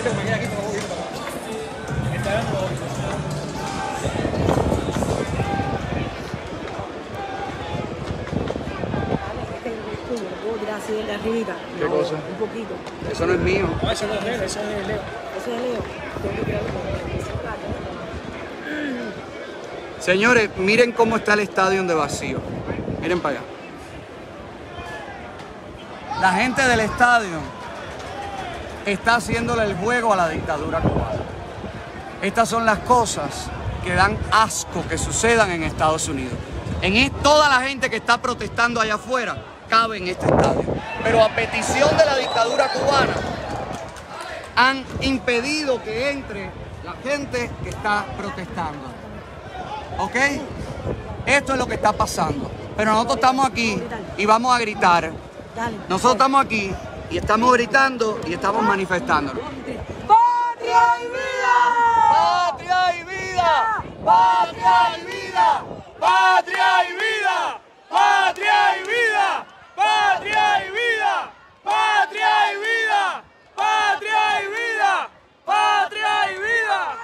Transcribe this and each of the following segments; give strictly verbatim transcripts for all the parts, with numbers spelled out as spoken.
¿Qué cosa? Un poquito. Eso no es mío. No, eso no es Leo, eso es Leo. Eso es Leo. Tengo que tirarlo con ese plato. Señores, miren cómo está el estadio de vacío. Miren para allá. La gente del estadio está haciéndole el juego a la dictadura cubana. Estas son las cosas que dan asco que sucedan en Estados Unidos. En es, toda la gente que está protestando allá afuera cabe en este estadio. Pero a petición de la dictadura cubana han impedido que entre la gente que está protestando. ¿Ok? Esto es lo que está pasando. Pero nosotros estamos aquí y vamos a gritar. Nosotros estamos aquí y estamos gritando y estamos manifestándonos. ¡Patria y vida! ¡Patria y vida! ¡Patria y vida! ¡Patria y vida! ¡Patria y vida! ¡Patria y vida! ¡Patria y vida! ¡Patria y vida! ¡Patria y vida!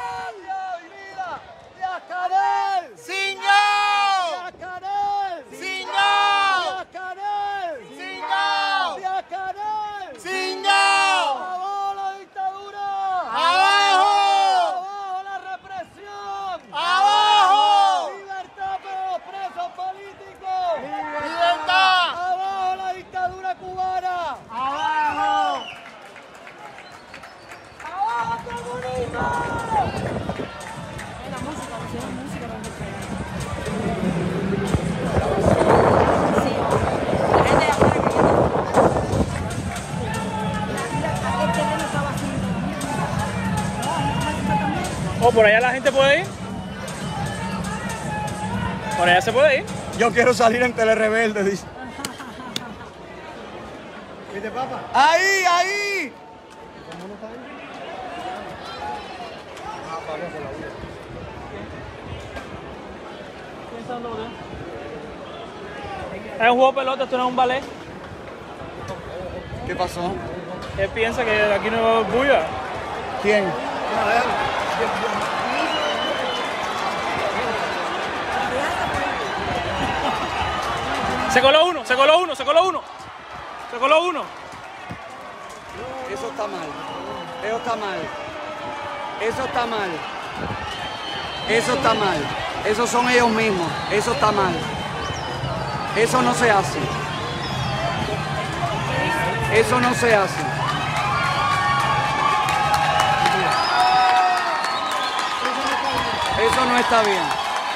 ¡Canel! ¡Siñao! ¡Canel! ¡Siñao! ¡Canel! ¡Siñao! ¡Canel! ¡Siñao! ¡Abajo la dictadura! ¡Abajo! ¡Abajo la represión! ¡Abajo! ¡Libertad para los presos políticos! ¡Libertad! ¡Abajo la dictadura cubana! ¡Abajo! ¡Abajo comunismo! La música, no sé, la música no sé. Sí, la gente de afuera que el terreno está vacío. ¿O por allá la gente puede ir? ¿Por allá se puede ir? Yo quiero salir en Telerebelde, dice. ¿Viste, papá? ¡Ahí, ahí! Es un juego de pelota, esto no es un ballet. ¿Qué pasó? Él piensa que aquí no es bulla. ¿Quién? Se coló uno, se coló uno, se coló uno. Se coló uno. Eso está mal. Eso está mal. Eso está mal. Eso está mal. Esos son ellos mismos. Eso está mal. Eso no se hace. Eso no se hace. Eso no está bien.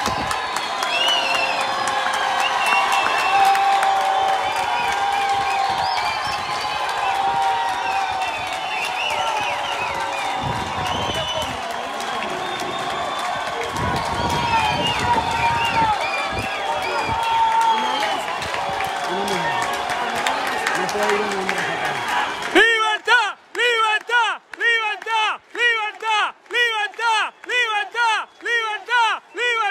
¡Libertad! ¡Libertad! ¡Libertad! ¡Libertad! ¡Libertad! ¡Libertad! ¡Libertad! ¡Libertad!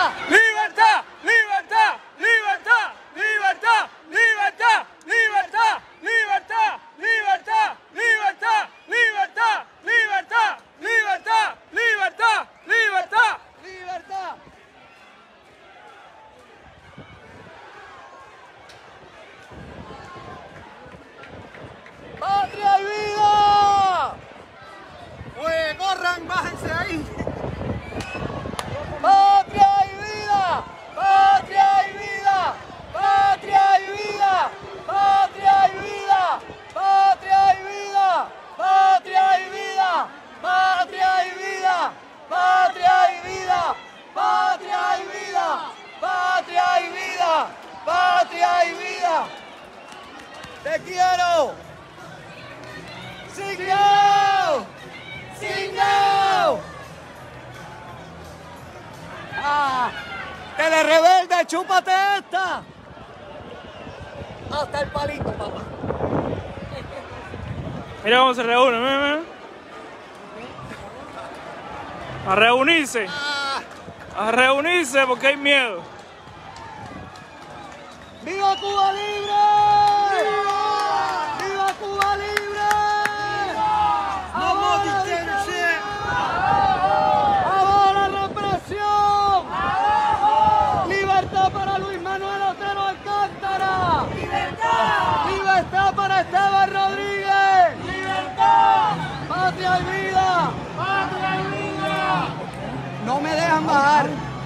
libertad, libertad, libertad, libertad, libertad, libertad, libertad, libertad, libertad, libertad, libertad, libertad, libertad, libertad, libertad. ¡Patria y vida! ¡Oye, corran, bájense ahí! ¡Patria y vida! ¡Patria y vida! ¡Patria y vida! ¡Patria y vida! ¡Patria y vida! ¡Patria y vida! ¡Patria y vida! ¡Patria y vida! ¡Patria y vida! ¡Patria y vida! ¡Patria y vida! ¡Te quiero! ¡Singo! ¡Singo! ¡Ah! ¡Tele rebelde, chúpate esta! Hasta el palito, papá. Mira cómo se reúnen, mira, mira. A reunirse. A reunirse porque hay miedo. ¡Viva Cuba Libre! ¡Viva! ¡Viva Cuba Libre! ¡No more detention! ¡Abajo la represión! ¡Libertad para Luis Manuel Otero Alcántara! ¡Libertad! ¡Libertad para Esteban Rodríguez! ¡Libertad! ¡Patria y vida! ¡Patria y vida! No me dejan bajar.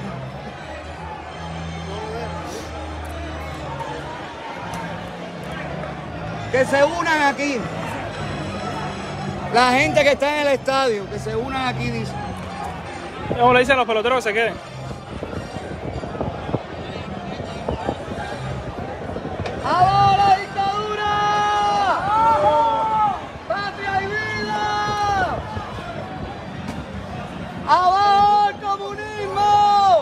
Que se unan aquí. La gente que está en el estadio, que se unan aquí, dice. Como le dicen a los peloteros que se queden. ¡Abajo la dictadura! ¡Abajo! ¡Patria y vida! ¡Abajo el comunismo!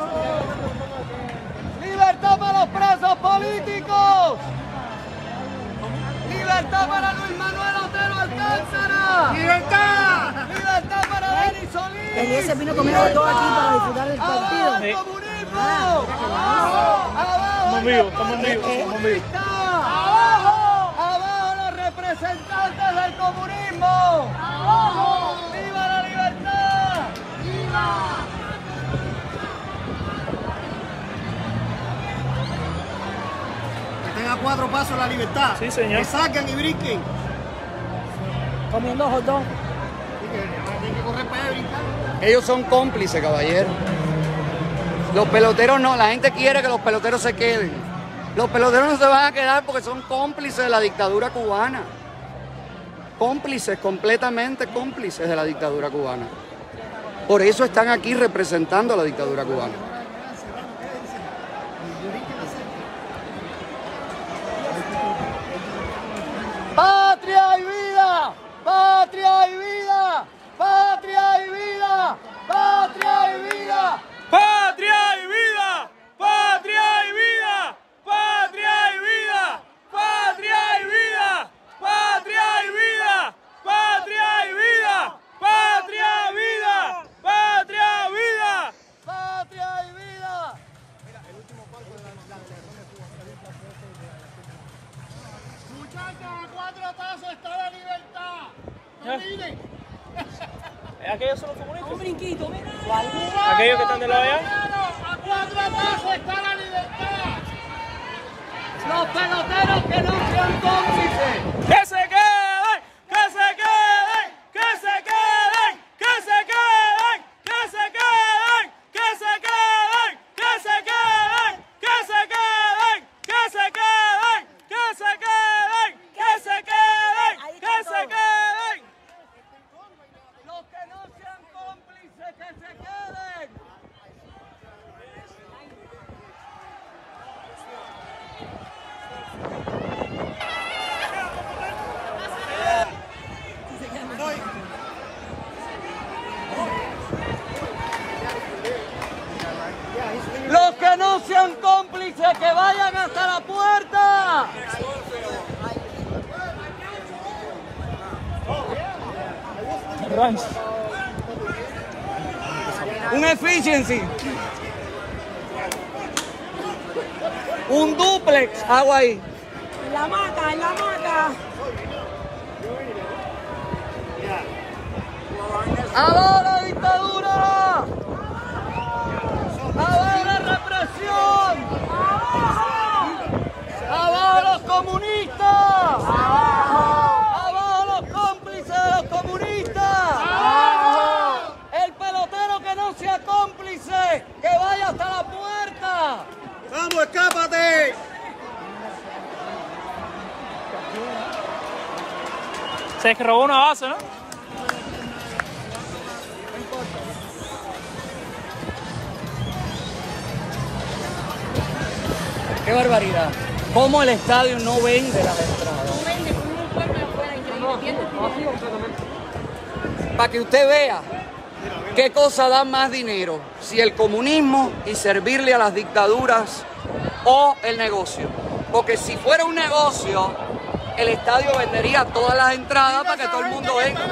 ¡Libertad para los presos políticos! ¡Libertad para Luis Manuel Otero Alcántara! ¡Libertad! ¡Libertad para Denis Solís! Eliezer vino conmigo todo aquí para disfrutar del ¡Abajo partido. el comunismo! ¡Abajo! ¡Abajo Estamos vivos, estamos vivos, estamos vivos. ¡Abajo! ¡Abajo los representantes del comunismo! ¡Abajo! ¡Viva la libertad! ¡Viva! Que estén a cuatro pasos la libertad. Sí, señor. Que salgan y brinquen. Comiendo hot dog. Tienen que correr para allá y brincar. Ellos son cómplices, caballero. Los peloteros no, la gente quiere que los peloteros se queden. Los peloteros no se van a quedar porque son cómplices de la dictadura cubana. Cómplices, completamente cómplices de la dictadura cubana. Por eso están aquí representando a la dictadura cubana. ¡Patria y vida! ¡Patria y vida! ¡Patria y vida! ¡Patria y vida! ¡Patria y vida! ¡Patria y vida! ¡Patria y vida! ¡Patria y vida! ¡Patria y vida! ¡Patria y vida! ¡Patria y vida! ¡Patria y vida! ¡Patria y vida! Muchachos, a cuatro pasos está la libertad. No miren. ¿Aquellos son los comunistas? Un brinquito, mira. ¿Aquellos que están de lado allá? A cuatro pasos está la libertad. Los peloteros que no sean cómplices. ¡Que se queden! ¡Que se queden! ¡Que se queden! ¡Que se queden! ¡Que se queden! ¡Que se queden! ¡Que se queden! ¡Que se queden! ¡Que se queden! ¡Que se queden! ¡Que se queden! ¡Que se queden! Los que no sean cómplices que se queden. Los que no sean cómplices que vayan hasta la puerta. Un efficiency. Un dúplex, agua ahí. En la hamaca, en la hamaca. ¡Abajo la dictadura! ¡Abajo la represión! ¡Abajo los comunistas! ¡Abajo los cómplices de los comunistas! ¡El pelotero que no sea cómplice, que vaya hasta la puerta! ¡Vamos, escápate! Se robó una base, ¿no? ¡Qué barbaridad! ¿Cómo el estadio no vende las entradas? No vende con un pueblo de afuera, increíble. Para que usted vea qué cosa da más dinero, si el comunismo y servirle a las dictaduras o el negocio. Porque si fuera un negocio, el estadio vendería todas las entradas para que todo el mundo venga.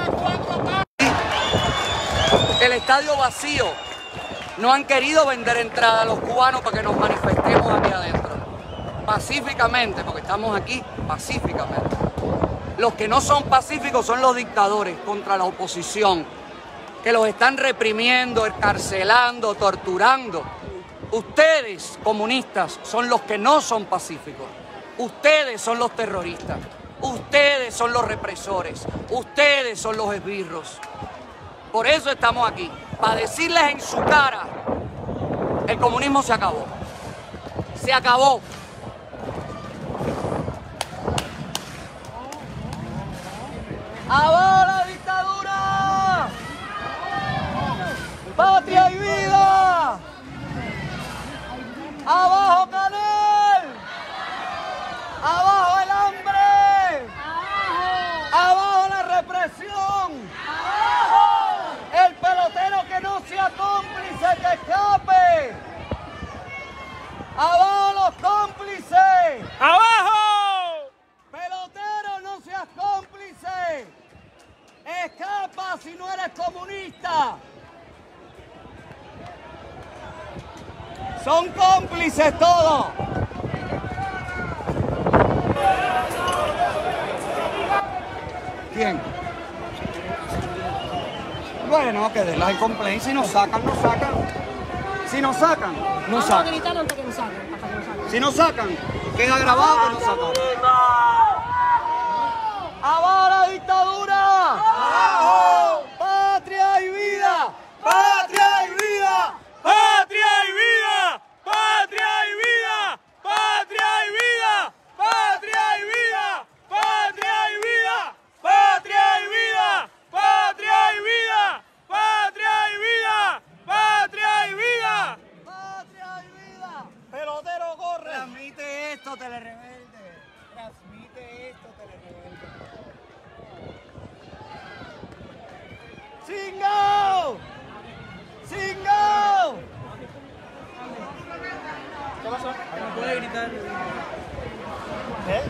El estadio vacío. No han querido vender entradas a los cubanos para que nos manifestemos aquí adentro. Pacíficamente, porque estamos aquí pacíficamente. Los que no son pacíficos son los dictadores contra la oposición, que los están reprimiendo, encarcelando, torturando. Ustedes, comunistas, son los que no son pacíficos. Ustedes son los terroristas. Ustedes son los represores. Ustedes son los esbirros. Por eso estamos aquí, para decirles en su cara, el comunismo se acabó. Se acabó. ¡Abajo la dictadura! ¡Patria y vida! ¡Abajo Canel! ¡Abajo el hambre! ¡Abajo la represión! ¡El pelotero que no sea cómplice, que escape! ¡Abajo los cómplices! ¡Abajo! ¡Pelotero, no seas cómplice! ¡Escapa si no eres comunista! ¡Son cómplices todos! ¿Quién? Bueno, que den la complaint. Si nos sacan, nos sacan. Si nos sacan, nos Vamos a sacan. gritar hasta que nos saquen, hasta que nos saquen. Si nos sacan, queda grabado que nos sacan. ¡Abajo la dictadura! ¡Abajo! ¡Patria y vida! ¡Patria y vida! ¡Patria y vida! ¡Patria y vida! ¡Patria y vida! ¡Patria y vida! ¡Patria y vida! ¡Patria y vida! ¡Patria y vida! ¡Patria y vida! ¡Patria y vida! ¡Patria y vida! ¡Pelotero, corre! Transmite esto, Telerebelde. Transmite esto, Telerebelde. ¡Singo! ¡Singo! ¿Qué pasó? No puede gritar. ¿Eh?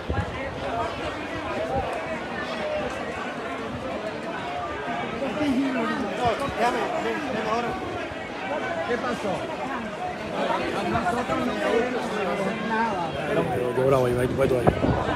No, déjame, ven, ahora. ¿Qué pasó? A nosotros no podemos hacer nada. Yo grabo ahí, voy tú ahí.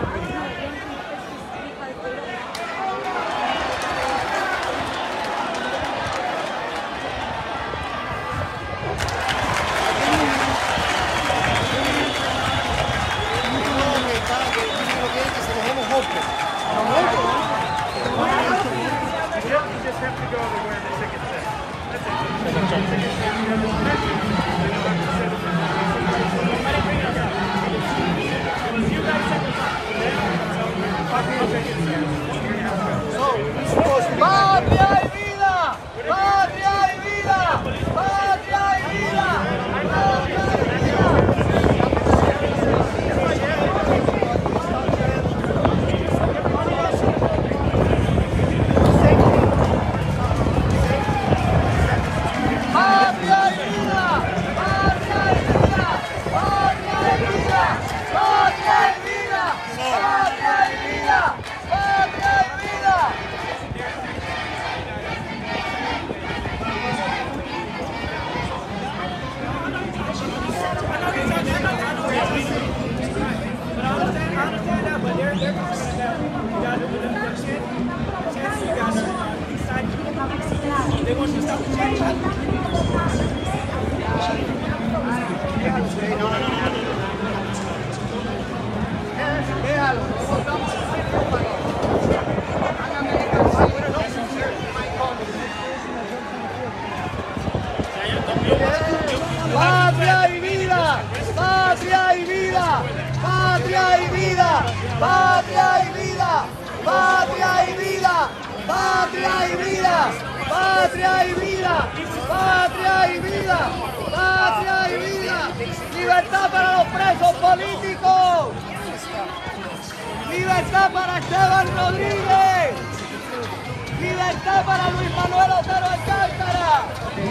¡Patria y vida! ¡Patria y vida! ¡Patria y vida! ¡Patria y vida! Patria y vida, patria y vida, patria y vida, patria y vida, patria y vida, patria y vida, patria y vida, patria y vida, patria y vida, libertad para los presos políticos, libertad para Esteban Rodríguez, libertad para Luis Manuel Otero Alcántara.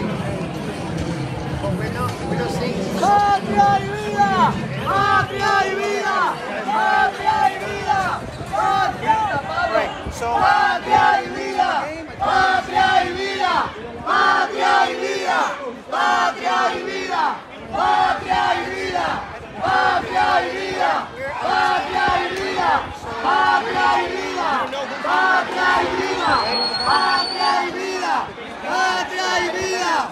Patria y vida, patria y vida, patria y vida, patria, patria y vida, patria y vida, patria y vida, patria y vida, patria y vida, patria y vida, patria y vida, patria y vida, patria y vida, patria y vida, patria y vida.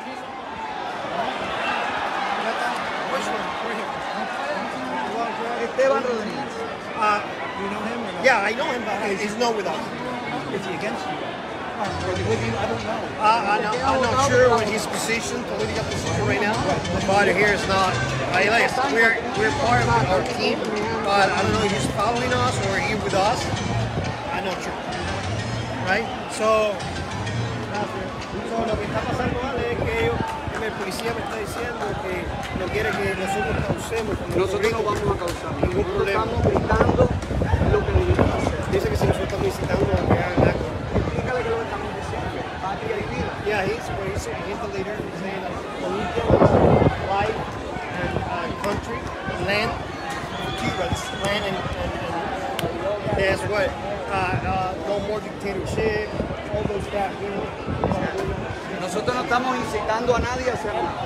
Esteban Rodríguez. Uh, you know him? Or yeah, I know him, but he's not with us. Is he against you? Or is he with you? I don't know. Uh, I'm, not, I'm not sure what his position, political position right now, but here is not. I like we're we're part of our team, but I don't know if he's following us or he's with us. I'm not sure. Right? So, So, lo que está pasando, vale, es que ellos, el policía me está diciendo que no quiere que nosotros causemos. Nosotros no vamos a causar ningún problema. Estamos gritando lo que debemos hacer. Dice que si nosotros estamos incitando a que hagan algo. Explícale que lo estamos diciendo. Patria y vida. Yeah, he's, well, he's, he's the leader. He's saying that Colombia, life, and uh, country, land, Cubans, land, and, and, and that's what, uh, uh, no more dictatorship, all those guys, you know. Nosotros no estamos incitando a nadie a hacer nada.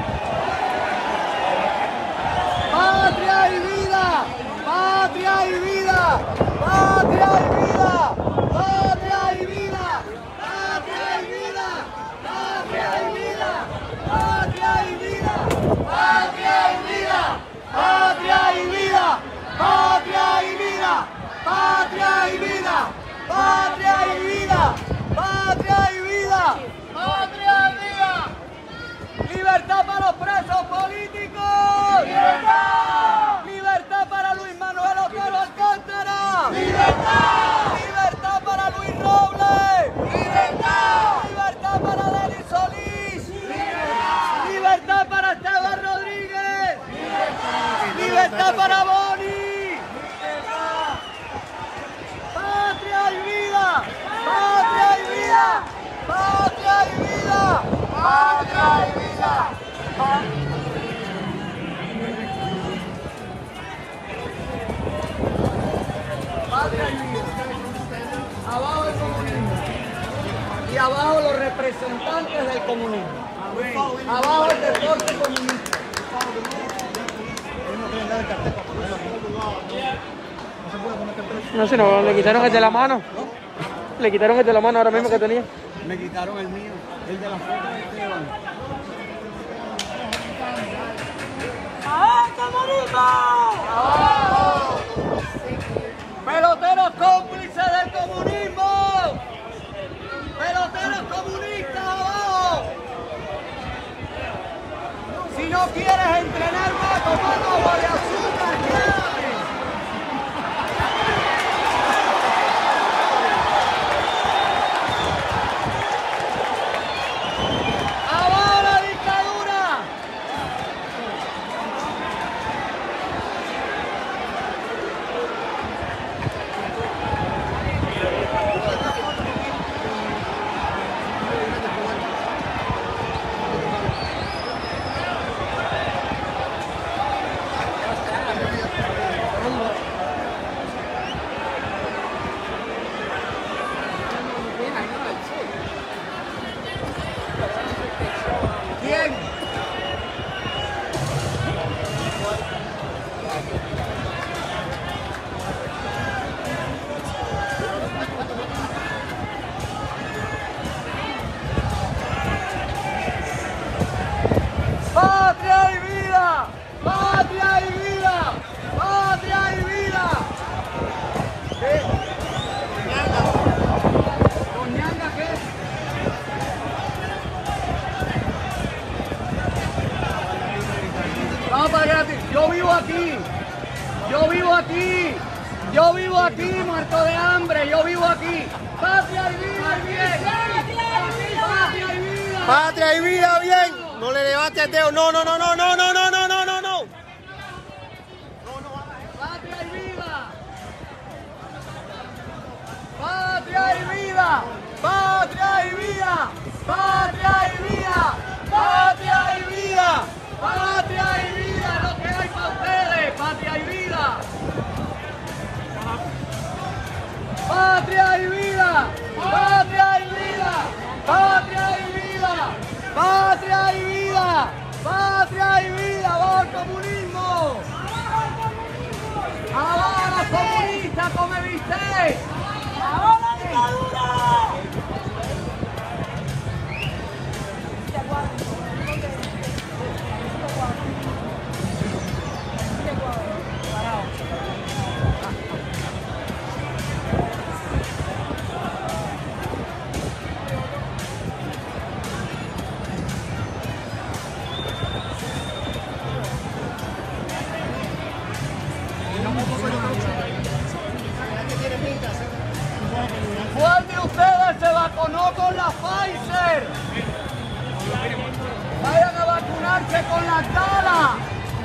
Patria y vida, patria y vida, patria y vida, patria y vida, patria y vida, patria y vida, patria y vida, patria y vida, patria y vida, patria y vida, patria y vida, patria y vida, patria y vida. ¡Patria y vida! ¡Libertad para los presos políticos! ¡Libertad! ¡Libertad para Luis Manuel Otero Alcántara! ¡Libertad! ¡Libertad para Luis Robles! ¡Libertad! ¡Libertad para Denis Solís! ¡Libertad! ¡Libertad para Esteban Rodríguez! ¡Libertad! ¡Libertad para Boni! ¡Libertad! ¡Patria y vida! ¡Patria y vida! ¡Patria y vida! ¡Patria y vida! ¡Patria y vida! Abajo el comunismo. Y abajo los representantes del comunismo. Abajo el deporte comunista. No sé, no, le quitaron el de la mano. Le quitaron el de la mano ahora mismo que tenía. Me quitaron el mío, el de la foto de Esteban. ¡Ah, comunismo! ¡Abajo! ¡Peloteros cómplices del comunismo! ¡Peloteros comunistas abajo! Si no quieres entrenar más, tomando agua de azúcar, quédate. ¡Patria y vida! ¡Patria y vida! ¡Patria y vida! ¿Qué? ¿Doñanga qué? Vamos para gratis. Yo vivo aquí. Yo vivo aquí. Yo vivo aquí, muerto de hambre. Yo vivo aquí. ¡Patria y vida! Bien. ¡Patria y vida! Patria y vida, bien. No le levantes el dedo. No, no, no, no, no, no, no, no, no, no, no. ¡Patria y vida! ¡Patria y vida! ¡Patria y vida! ¡Patria y vida! ¡Patria y vida! ¡Patria y vida! Lo que hay para ustedes, patria y vida. ¡Patria y vida! ¡Patria y vida! ¡Patria y vida! ¡Patria y vida! ¡Patria y vida! ¡Abajo el comunismo! ¡Abajo los comunistas, como me viste! ¡Abajo la dictadura! ¿Cuál de ustedes se vacunó con la Pfizer? Vayan a vacunarse con la Tala.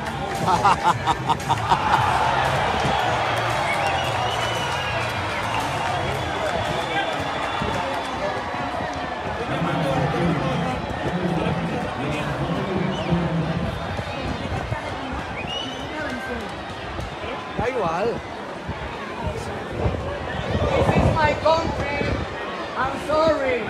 Da igual. This is my country. I'm sorry.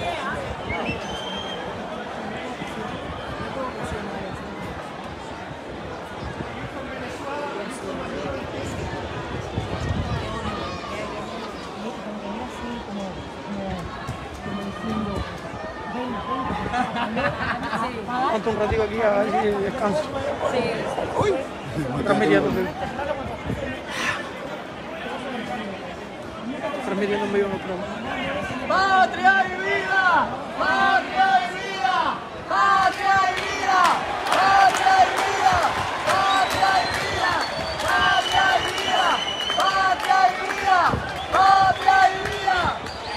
Ponte un ratito aquí a ver si descanso. Uy, estoy transmitiendo. Transmitiendo en medio de otro. ¡Patria y vida! ¡Patria y vida! ¡Patria y vida! ¡Patria y vida! ¡Patria y vida! ¡Patria y vida! ¡Patria y vida! ¡Patria y vida!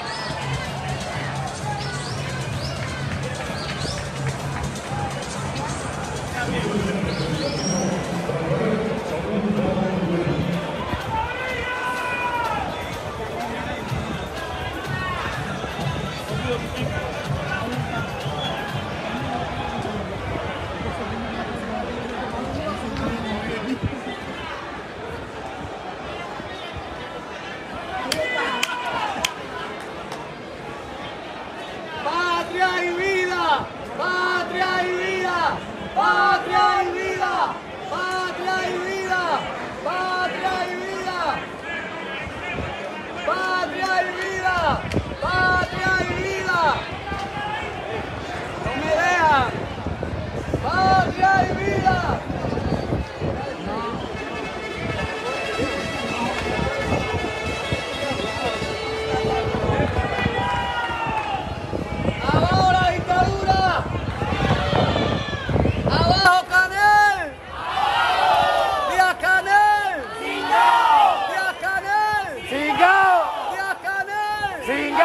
¡Patria y vida! ¡Patria y vida! ¡Patria y vida! ¡Patria y vida! ¡Patria y vida! ¡Patria y vida! ¡Patria y vida! ¡No me dejan! ¡Patria y vida! ¡Abajo la dictadura! ¡Abajo Canel! ¡Vía Canel! ¡Vía Canel! ¡Cingao! ¡Vía Canel! ¡Cingao!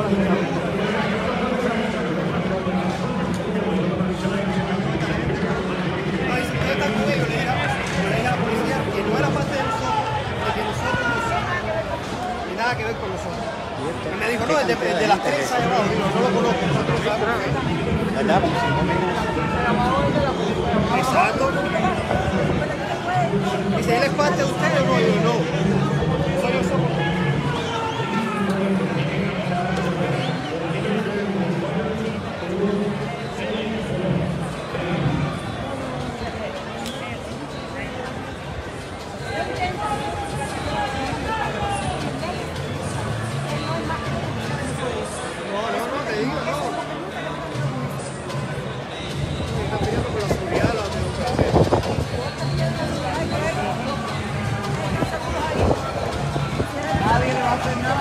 la dictadura. No, y si usted está con ellos, le dije, le dije a la policía que no era parte de nosotros, de que nosotros no somos, ni nada que ver con nosotros. Y me dijo, no, el de, el de las tres allá abajo, digo, no lo conozco, nosotros lo sabemos. Exacto. Dice, ¿él es parte de usted o no? Yo no. Soy yo solo. No, no, no, te digo, no. Está peleando por la seguridad de la democracia. Nadie le va a hacer nada.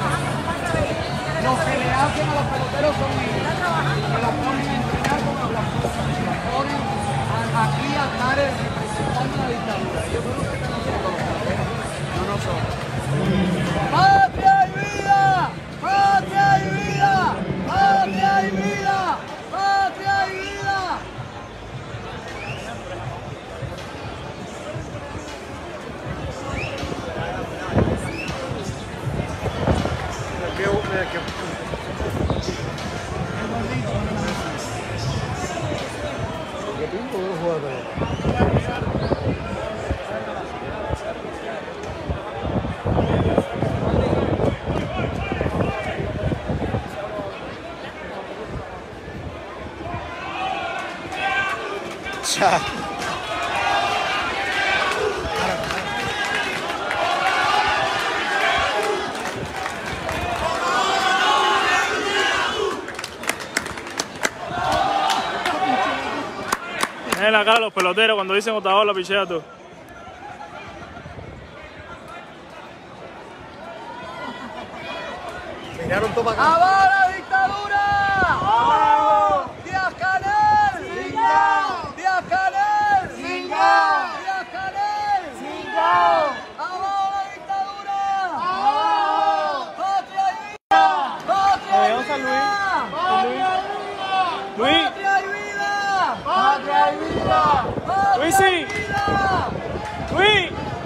Lo que le hacen a los peloteros son ellos. Que los ponen a entrenar con los los ponen a- aquí a estar representando la dictadura. Ellos son los que están haciendo los peloteros, no nosotros. ¡Patria y vida! ¡Patria y vida! ¡Patria y vida! ¡Patria y vida! Miren la cara de los peloteros cuando dicen Otaola, pichea tú. Miraron todo para acá. ¡Abajo la dictadura! ¡Abajo! ¡Díaz Canel! ¡Cingao! ¡Díaz Canel! ¡Cingao! ¡Díaz Canel! ¡Cingao! ¡Abajo la dictadura! ¡Abajo! ¡Patria y vida! ¡Patria y vida! ¡Patria y vida! Luis, ¡Patria y vida! ¡Patria y vida! Luis, sí. Luis.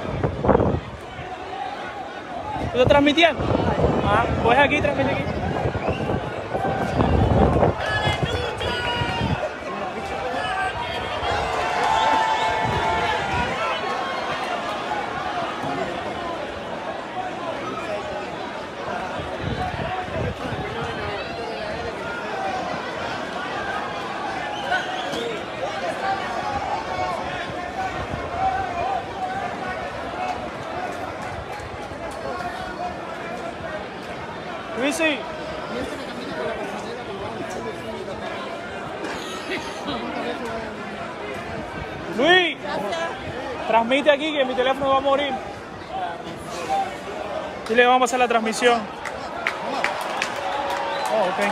¿Tú estás transmitiendo? Ah, pues aquí, transmite aquí. Luis, sí. Luis, transmite aquí que mi teléfono va a morir. Y le vamos a hacer la transmisión. Oh, ok.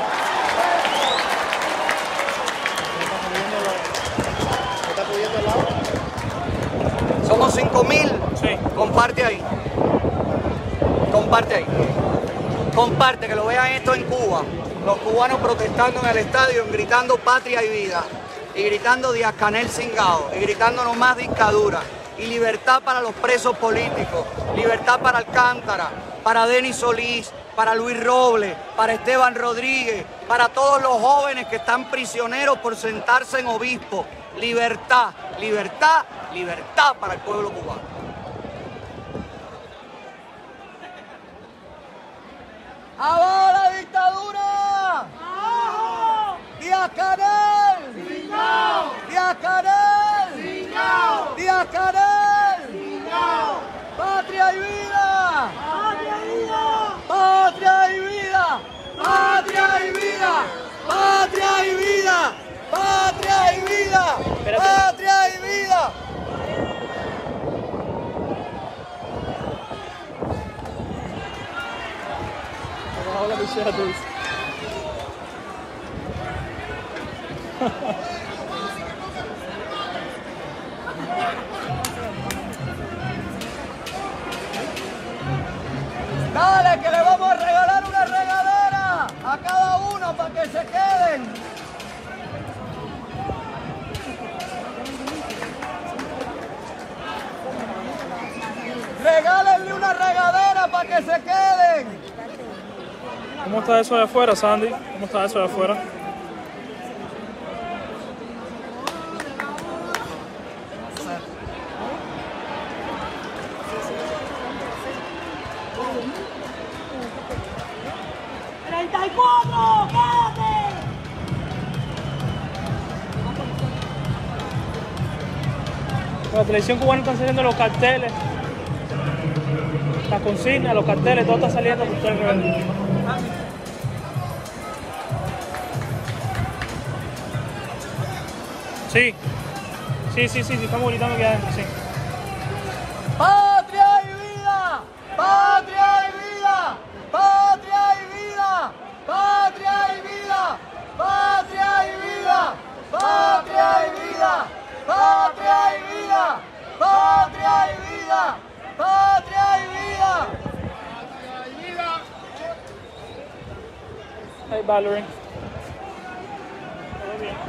Somos cinco mil. Sí. Comparte ahí. Comparte ahí. Comparte, que lo vean esto en Cuba. Los cubanos protestando en el estadio, gritando patria y vida. Y gritando Díaz Canel cingao. Y gritando no más dictadura. Y libertad para los presos políticos. Libertad para Alcántara. Para Denis Solís. Para Luis Robles. Para Esteban Rodríguez. Para todos los jóvenes que están prisioneros por sentarse en obispo. Libertad, libertad, libertad para el pueblo cubano. ¡Abajo la dictadura! ¡Abajo! ¡Díaz Canel! ¡Cingao! ¡Díaz Canel! ¡Cingao! ¡Díaz Canel! ¡Cingao! ¡Patria y vida! ¡Patria y vida! ¡Patria y vida! ¡Patria y vida! ¡Patria y vida! ¡Patria y vida! ¡Patria y vida! Hola, pichea tú. Dale, que le vamos a regalar una regadera. ¿Cómo está eso de afuera, Sandy? ¿Cómo está eso de afuera? ¡treinta y cuatro! ¡Quédate! La televisión cubana están saliendo los carteles, las consignas, los carteles, todo está saliendo por todo el rebelde. Sí, sí, sí, sí, sí, estamos gritando aquí adentro, sí. ¡Patria y vida! ¡Patria y vida! ¡Patria y vida! ¡Patria y vida! ¡Patria y vida! ¡Patria y vida! ¡Patria y vida! ¡Patria y vida! ¡Patria y vida! Hey, Valerie. Todo bien.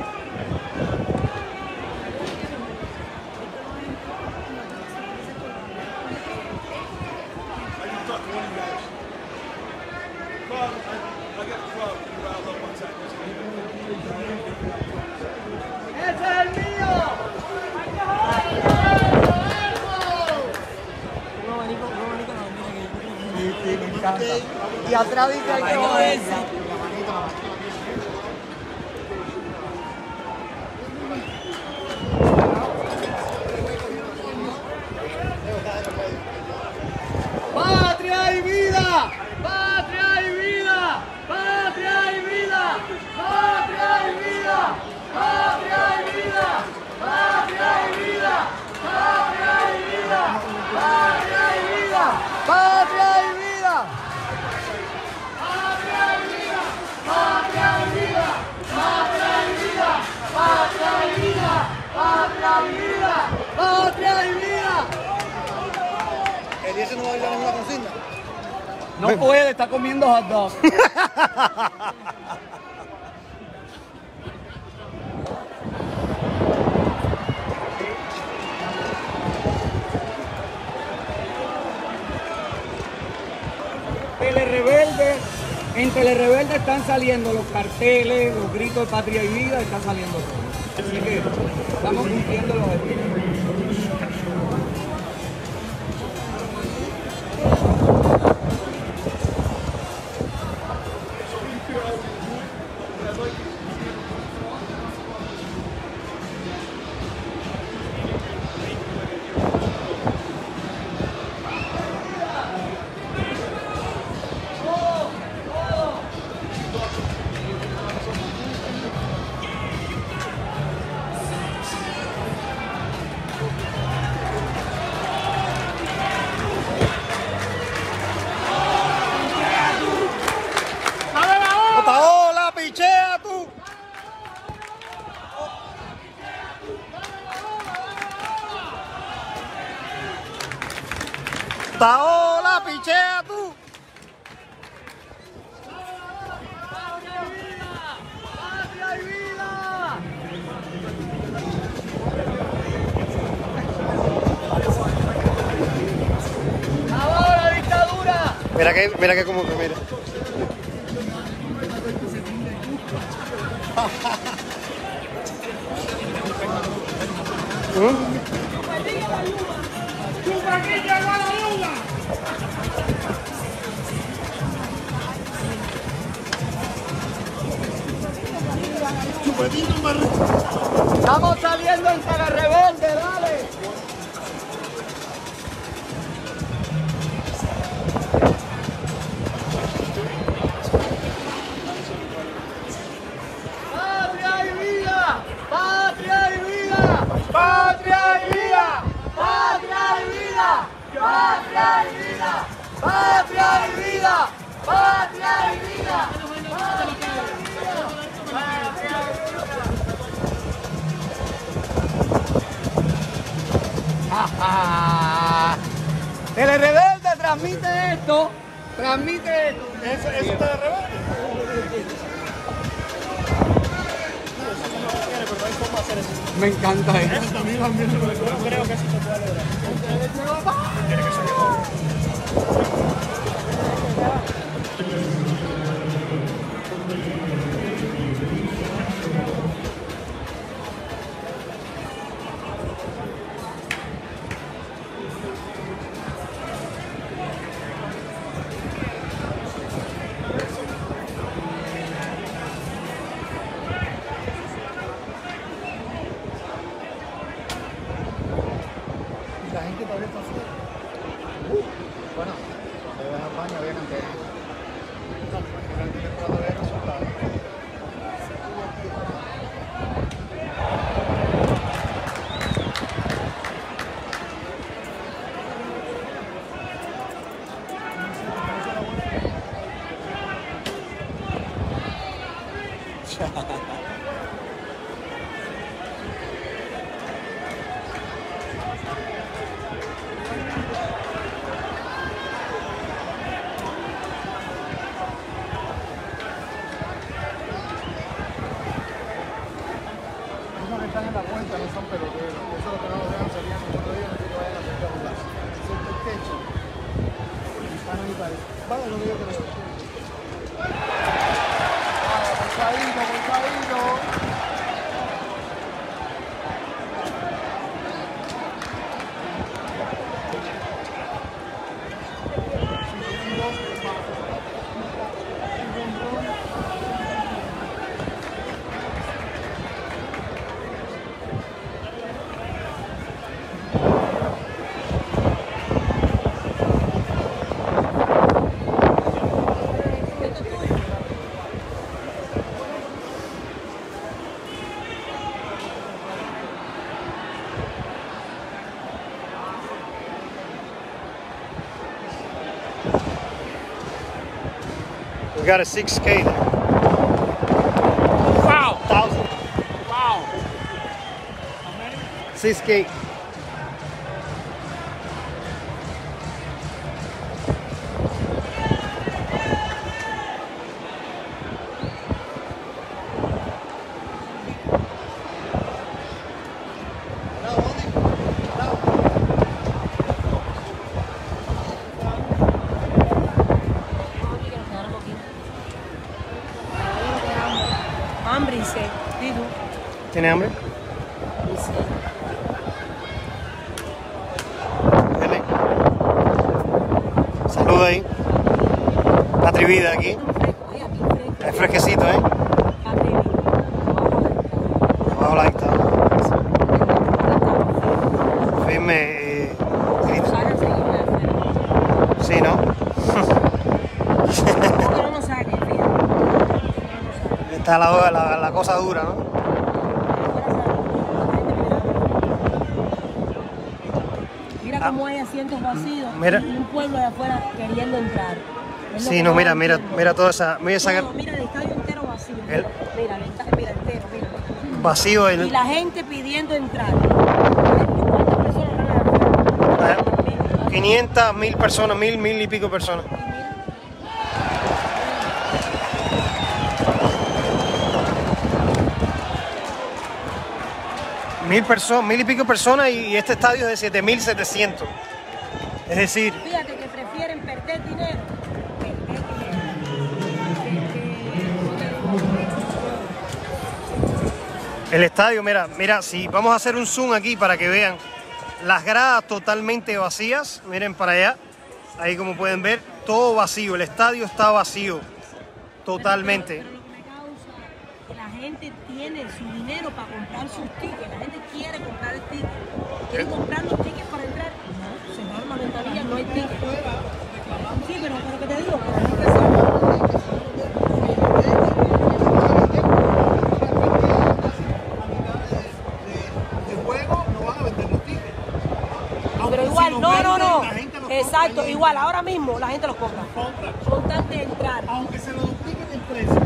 ¡Ese es el mío! Sí, sí, me encanta. Y atrás dice que no es. ¡Patria y vida! ¡Patria y vida! ¡Patria y vida! ¡Patria y vida! ¡Patria y vida! ¡Patria y vida! ¡Patria y vida! ¡Patria y vida! ¡Patria y vida! ¡Patria y vida! ¡Patria y vida! ¡Patria y vida! ¡Patria y vida! ¡Patria y vida! ¡Patria y vida! El diez no va a bailar en una consigna. No puede, está comiendo hot dog. Telerebelde, en Telerebelde están saliendo los carteles, los gritos de patria y vida, están saliendo todo. Así que estamos cumpliendo los objetivos. ¡Paola, pichea tú! ¡Paola, pichea tú! ¡Patria y vida! ¡Abajo la dictadura! Mira que, mira que como que mira. Estamos saliendo en Telerebelde, dale. ¡Patria y vida! ¡Patria y vida! ¡Patria y vida! ¡Patria y vida! ¡Patria y vida! ¡Patria y vida! ¡Patria y vida! Telerebelde transmite esto, transmite esto. ¿Eso, eso te revela? Me encanta esto. Yo creo que eso se puede lograr. Esos que están en la cuenta no son peloteros. Eso es lo que no los dejan salir. Nosotros ellos no vayan a salir a jugar. Eso es el techo. Están ahí para ahí. Vale, lo que yo creo. Vale, muy caído, muy caído. We got a six K there. Wow! Thousand. Wow! six K. Hambre y sed. ¿Y tú? ¿Tiene hambre? Y sed. Dele. Saluda ahí. Atrevida aquí. Oye, aquí fresco. Es fresquecito, ¿eh? Atrevido. Abajo la dictadura. Firme. Eh, grito. Saca enseguida, Alfredo. Sí, ¿no? ¿Cómo que no nos saque? Fíjate. Está la, la, la cosa dura, ¿no? Mira cómo hay asientos vacíos Mira. y un pueblo de afuera queriendo entrar. Es lo Sí, que no, mira, no mira, entiendo. mira toda esa, mira esa No, mira el estadio entero vacío. El- Mira, el estadio, mira entero, mira. vacío Y el, la gente pidiendo entrar. ¿Cuántas personas van a entrar? quinientas, mil personas, mil, mil y pico personas. Mil personas, mil y pico personas y, y este estadio es de siete mil setecientos. Es decir, Fíjate que prefieren perder dinero. Perder el estadio, mira, mira, si vamos a hacer un zoom aquí para que vean las gradas totalmente vacías, miren para allá, ahí como pueden ver, todo vacío, el estadio está vacío, totalmente. Pero lo que me causa que la gente tiene su dinero para comprar sus tickets. La gente quiere comprar el ticket. Quieren comprar los tickets para entrar. No, cerraron la ventanilla, no hay ticket. Sí, pero lo que te digo, que la gente De juego no van a vender los tickets. Pero igual, no, no, no. Exacto, igual, ahora mismo la gente los compra. Con tal de entrar. Aunque se lo dupliquen el precio.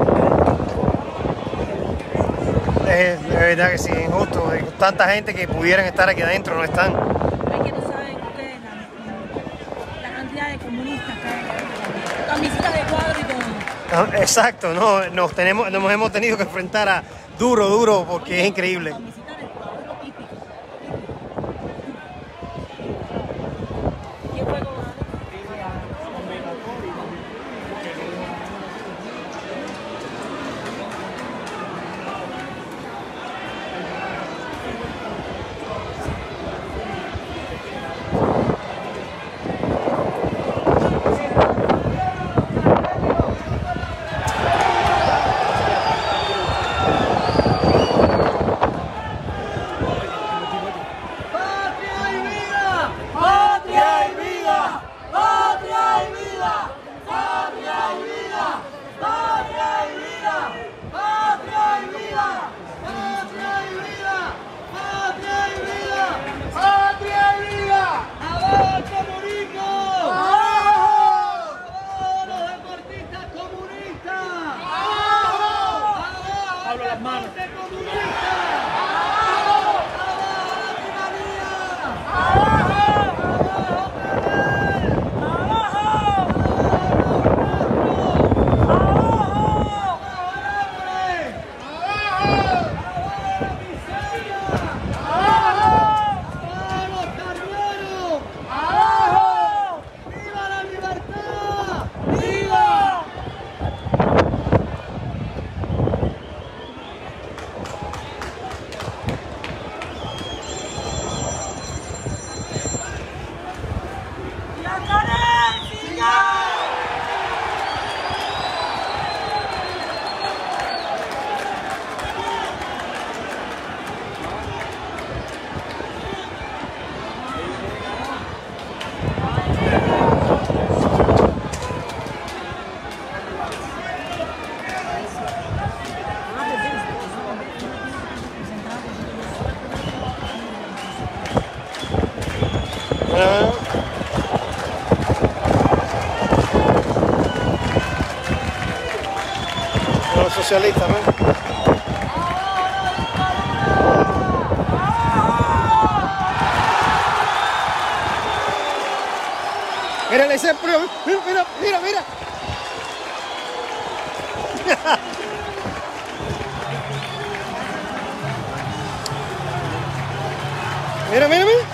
Es de verdad que sí, injusto, hay tanta gente que pudieran estar aquí adentro, no están. Es que no saben ustedes la, la cantidad de comunistas que hay adentro. Camisetas de cuadro y todo. Ah, exacto, no, nos, tenemos, nos hemos tenido que enfrentar a duro, duro, porque es increíble. Camisetas de cuadro típico. ¿Quién fue con las manos. Los socialistas, ¿no? Mira, le hice prueba. Mira, mira, mira, mira. Mira, mira, mira.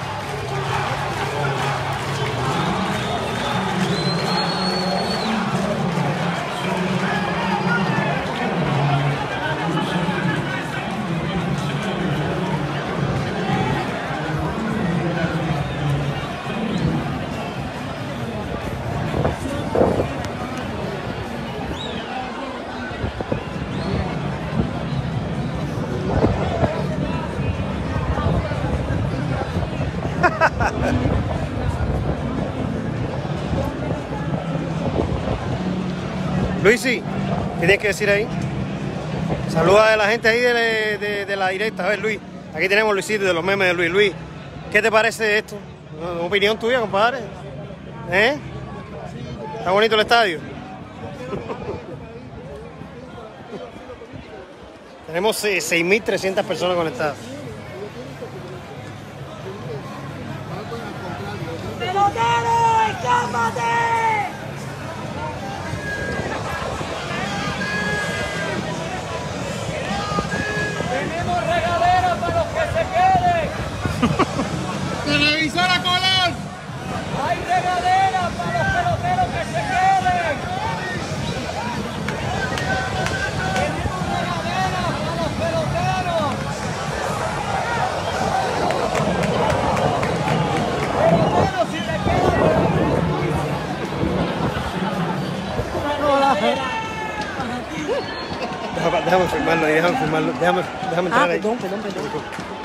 Luisi, ¿qué tienes que decir ahí? Saluda a la gente ahí de, de, de la directa. A ver, Luis, aquí tenemos Luisito de los memes de Luis. Luis, ¿qué te parece de esto? ¿Una opinión tuya, compadre? ¿Eh? ¿Está bonito el estadio? Tenemos seis mil trescientas personas conectadas. ¡Pelotero, escápate! Tenemos regadera para los que se queden. ¡Televisora Colón! Hay regadera para los peloteros que se queden. Tenemos regadera para los peloteros. Peloteros, si te quedan. Déjame, déjame filmarlo ahí, déjame filmarlo. Déjame, déjame entrar Ah, ahí. perdón, perdón, perdón.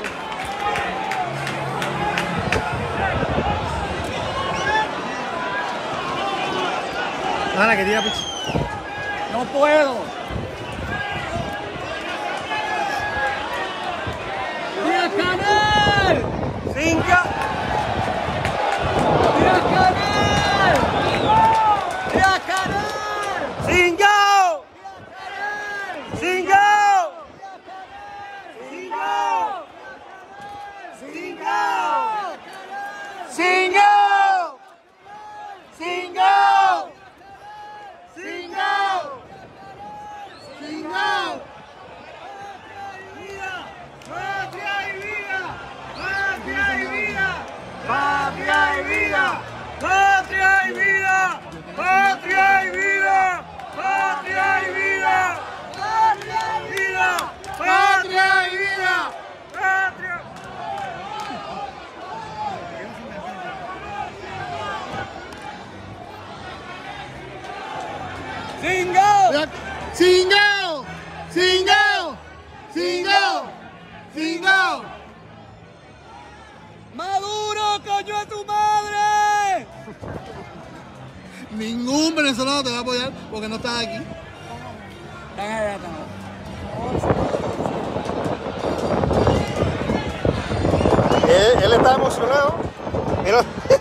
Ana, que tira picha. No puedo. ¡Vía Canal! Cinca. ¡Vía Canal! ¡Vía Canal! ¡Cinco! ¡Cinco! ¡Cinco! ¡Cinco! ¡Cinco! ¡Cinco! ¡Cinco! ¡Patria y vida! ¡Patria y vida! ¡Patria y vida! ¡Patria y vida! ¡Patria y vida! ¡Patria y vida! ¡Patria y vida! ¡Patria y vida! ¡Patria! ¡Cinco! ¡Cingao! ¡Cingao! ¡Cingao! ¡Cingao! ¡Maduro, coño a tu madre! Ningún venezolano te va a apoyar porque no estás aquí. Están allá, están allá. Él, él está emocionado. Mira.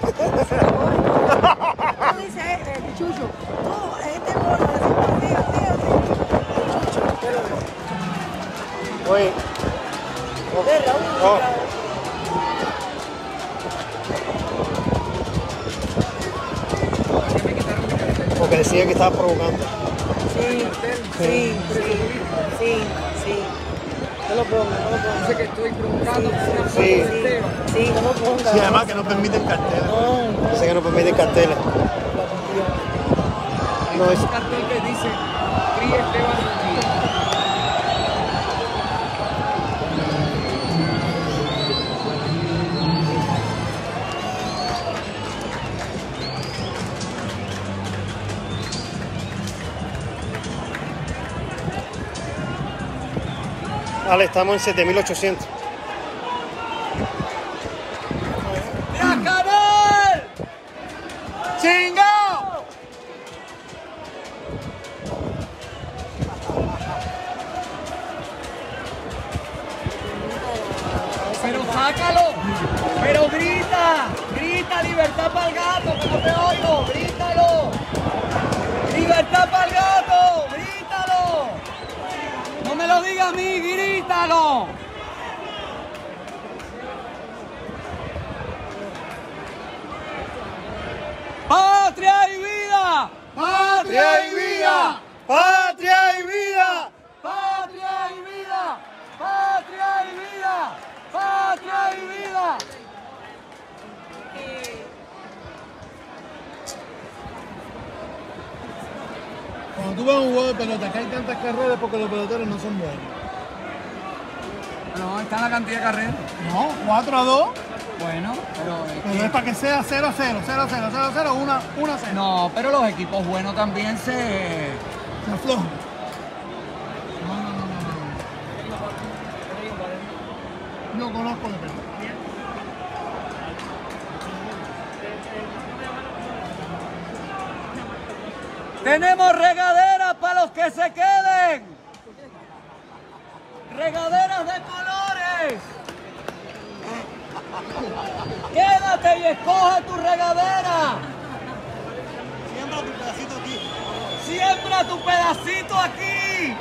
¿Cómo dice eh, Chucho? No, este gordo, ese partido, tío, tío. Chucho, pero Oye. De Raúl, Oh. Porque decía que estaba provocando. Sí, sí, sí, sí, sí. No lo pongo, no lo pongo. Dice que estoy provocando. Sí. Sí, sí, no lo ponga. Sí, además que no permiten carteles. No, Dice que no permite carteles. No, es, Un cartel que dice Cris Esteban Rodríguez. vale, estamos en siete mil ochocientos. ¡Canal! ¡Chingao! Pero sácalo, pero grita, grita libertad para el gato, que no te oigo, grítalo. Libertad para el gato, grítalo. No me lo diga a mí, grítalo. ¡Patria y vida! ¡Patria y vida! ¡Patria y vida! ¡Patria y vida! ¡Patria y vida! ¡Patria y vida! Cuando tú ves un juego de pelota que hay tantas carreras porque los peloteros no son buenos. No, está en la cantidad de carreras. No, cuatro a dos. Bueno, pero... Pero es para que sea cero a cero, cero a cero, cero a cero, uno a cero. No, pero los equipos buenos también se... Se aflojan. No, no, no, no, no. Yo conozco de pelota. ¡Tenemos regaderas para los que se queden! ¡Regaderas de colores! ¡Quédate y escoge tu regadera! Siembra tu pedacito aquí. ¡Siembra tu pedacito aquí!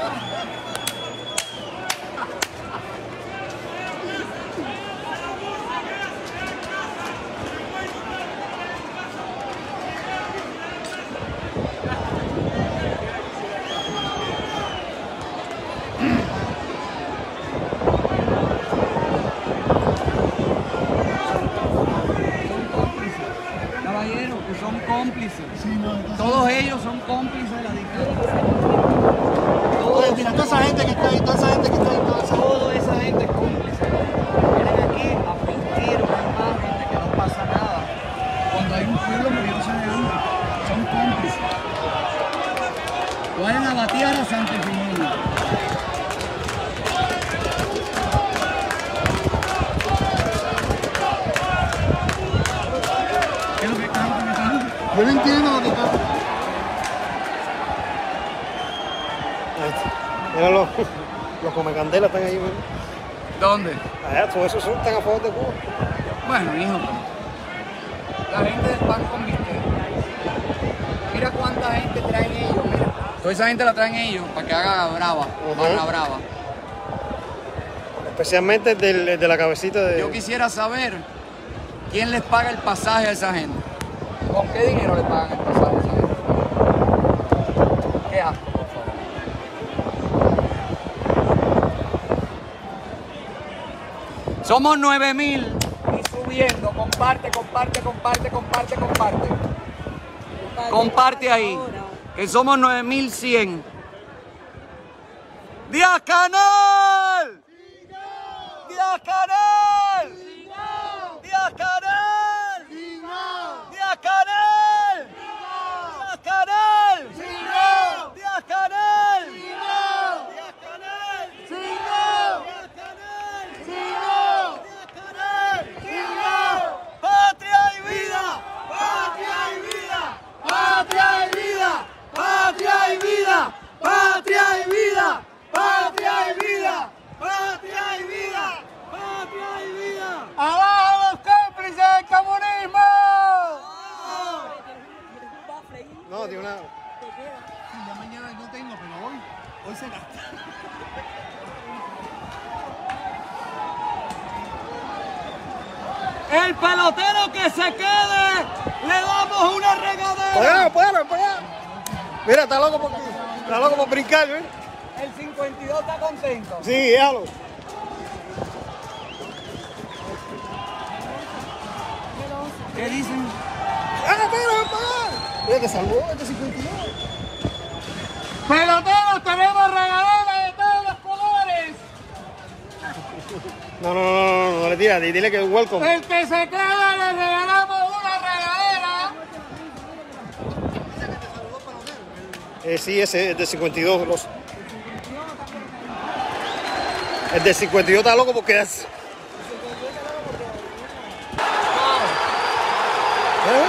Caballeros, que son cómplices. Sí, no, entonces- Todos ellos son cómplices de la dictadura. Oye, mira, toda esa gente que está ahí, toda esa gente que está ahí, toda esa Toda esa gente es cómplice. Vienen aquí a fingir una imagen de que no pasa nada. Cuando hay un pueblo muriéndose de hambre, son cómplices. Vayan a batear a Santa Efigenia. ¿Qué es lo que cantan acá? Yo no entiendo lo que está. Ahí está. Mira los, los comecandelas están ahí, mira. ¿Dónde? Allá, todos esos son- están a favor de Cuba. Bueno, hijo, la gente del pan con bistec. Mira cuánta gente traen ellos, mira. Toda esa gente la traen ellos para que haga brava, barra brava. Especialmente del, de la cabecita de... Yo quisiera saber quién les paga el pasaje a esa gente. ¿Con qué dinero le pagan el pasaje a esa gente? Qué asco, por favor. Somos nueve mil y subiendo. Comparte, comparte, comparte, comparte, comparte. Comparte ahí. Que somos nueve mil cien. ¡Díaz Canal! ¡Díaz Canal! ¡Díaz Canal! ¡Díaz Canal! ¡Díaz Canal! ¡Díaz Canal! ¡Díaz Canal! ¡Patria y vida! ¡Patria y vida! ¡Patria y vida! ¡Patria y vida! ¡Patria y vida! ¡Patria y vida! ¡Patria y vida! ¡Patria y vida! ¡Abajo los cómplices del comunismo! No, de una... Ya mañana no tengo, pero hoy, hoy se gasta. El pelotero que se quede, le damos una regadera. Para allá, para allá, para allá. Mira, está loco por, está loco por brincar, ¿eh? El cincuenta y dos está contento. Sí, déjalo. ¿Qué dicen? ¡Ah, espera, espera! Mira que salvó este cincuenta y dos. Peloteros, tenemos regadera de todos los colores. No, no, no, no, no, no le tira, dile que es welcome. El que se queda le regalamos una regadera. Eh, sí, ese es de cincuenta y dos. Los... El de cincuenta y dos está loco porque es... ¿Eh?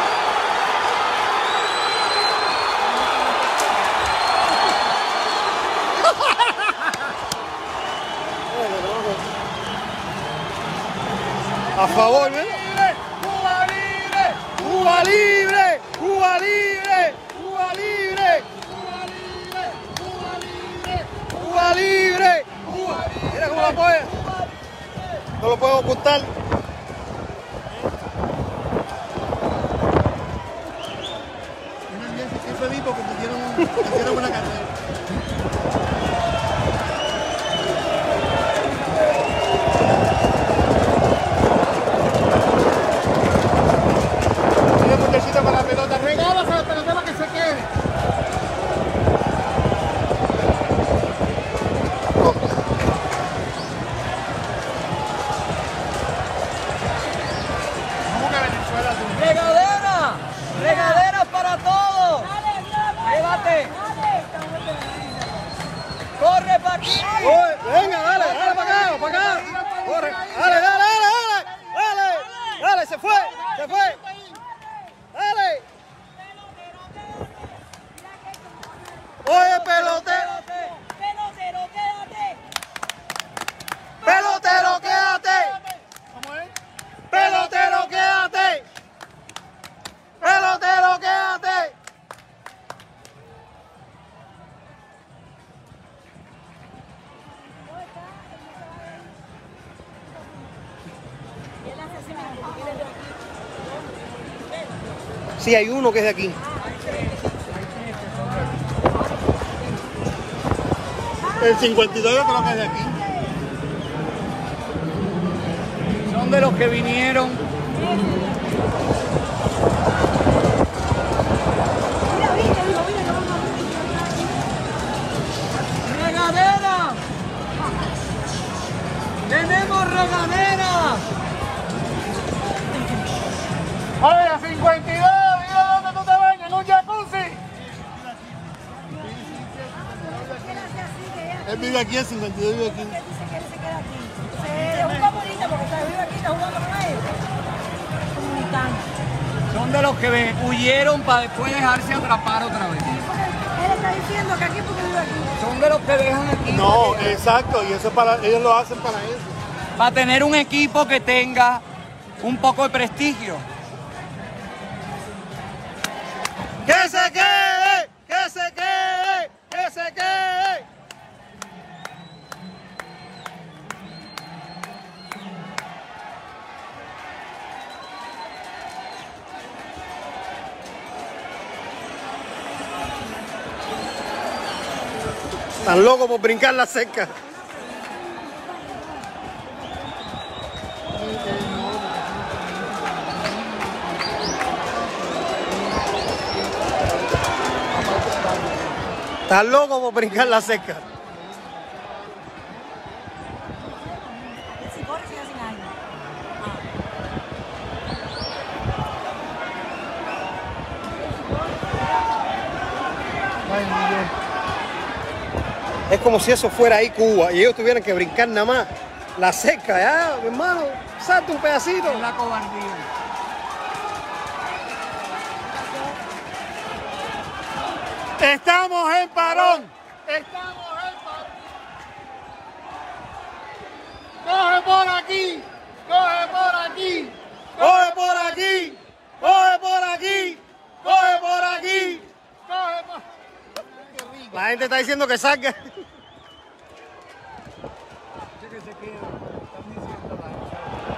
A favor, ¿eh? ¡Cuba libre! ¡Cuba libre! ¡Cuba libre! ¡Cuba libre! ¡Cuba libre! Mira cómo la apoya. No lo puedo ocultar. Qué feliz porque te dieron, te dieron una carrera. Tiene muchachita para la pelota. Regalas a la pelotera que se quede. ¿Cómo que Venezuela? ¡Regadera! ¡Regadera para todos! ¡Llévate! ¡Corre para aquí! Uy, venga, dale, dale para acá, para acá. Corre, dale, dale, dale, dale, dale, dale, se fue, se fue. Dale. Oye, pelotero, Pelotero, quédate. pelotero, quédate. ¿Cómo es? Pelotero, quédate. Pelotero, quédate. Sí, hay uno que es de aquí. El cincuenta y dos yo creo que es de aquí. Son de los que vinieron. ¡Regadera! ¡Tenemos regadera! ¡Oye, a cincuenta y dos! ¡Mira dónde tú te bañas! ¡En un jacuzzi! Él vive aquí, el cincuenta y dos vive aquí. Dice que él se queda aquí. Se juega bonita porque está vive aquí, está jugando con él. Comunicando. Son de los que ve- huyeron para después dejarse atrapar otra vez. Él está diciendo que aquí porque vive aquí. Son de los que dejan aquí. No, exacto, y eso es para, ellos lo hacen para eso. Para tener un equipo que tenga un poco de prestigio. ¡Que se quede! ¡Que se quede! ¡Que se quede! Están locos por brincar la cerca. Están locos por brincar la cerca. Si corre, sigue sin aire. Ay, Miguel. Es como si eso fuera ahí Cuba y ellos tuvieran que brincar nada más la cerca. Ya, mi hermano, salta un pedacito. Es la cobardía. ¡Estamos en parón! ¡Estamos en parón! ¡Coge por aquí! ¡Coge por aquí! ¡Coge por aquí! ¡Coge por aquí! ¡Coge por aquí! ¡Coge por... La gente está diciendo que salga. que se quedan. Están diciendo la gente.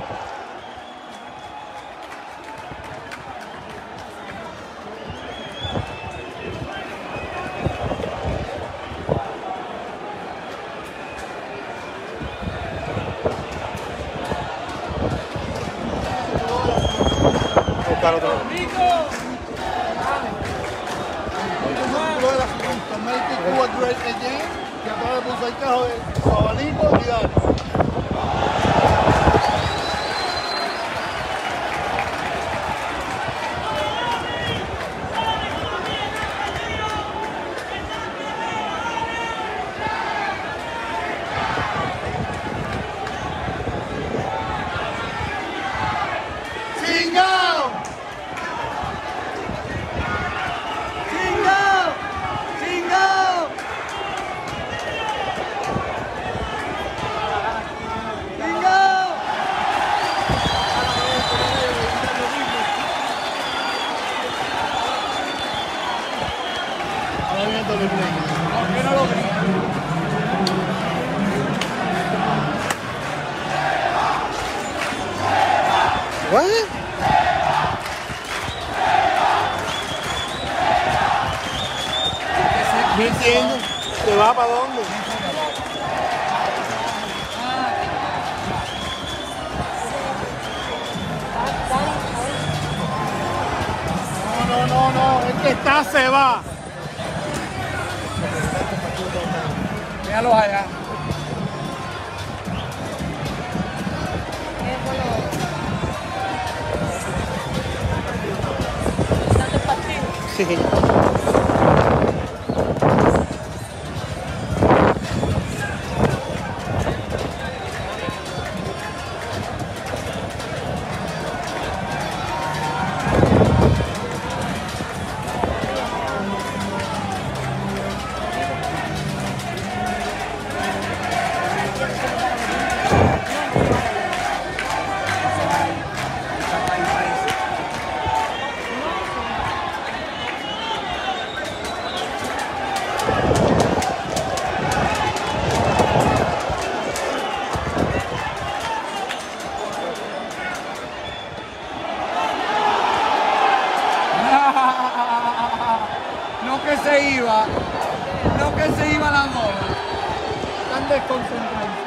Buscar otro. To make it do a great again, que acaba de pulsar el cajo de su abanico y dale. What? No entiendo. ¿Te va para dónde? No, no, no, no. El que está se va. Míralos allá. Sí. No que se iba, no que se iba la bola. Están desconcentrados.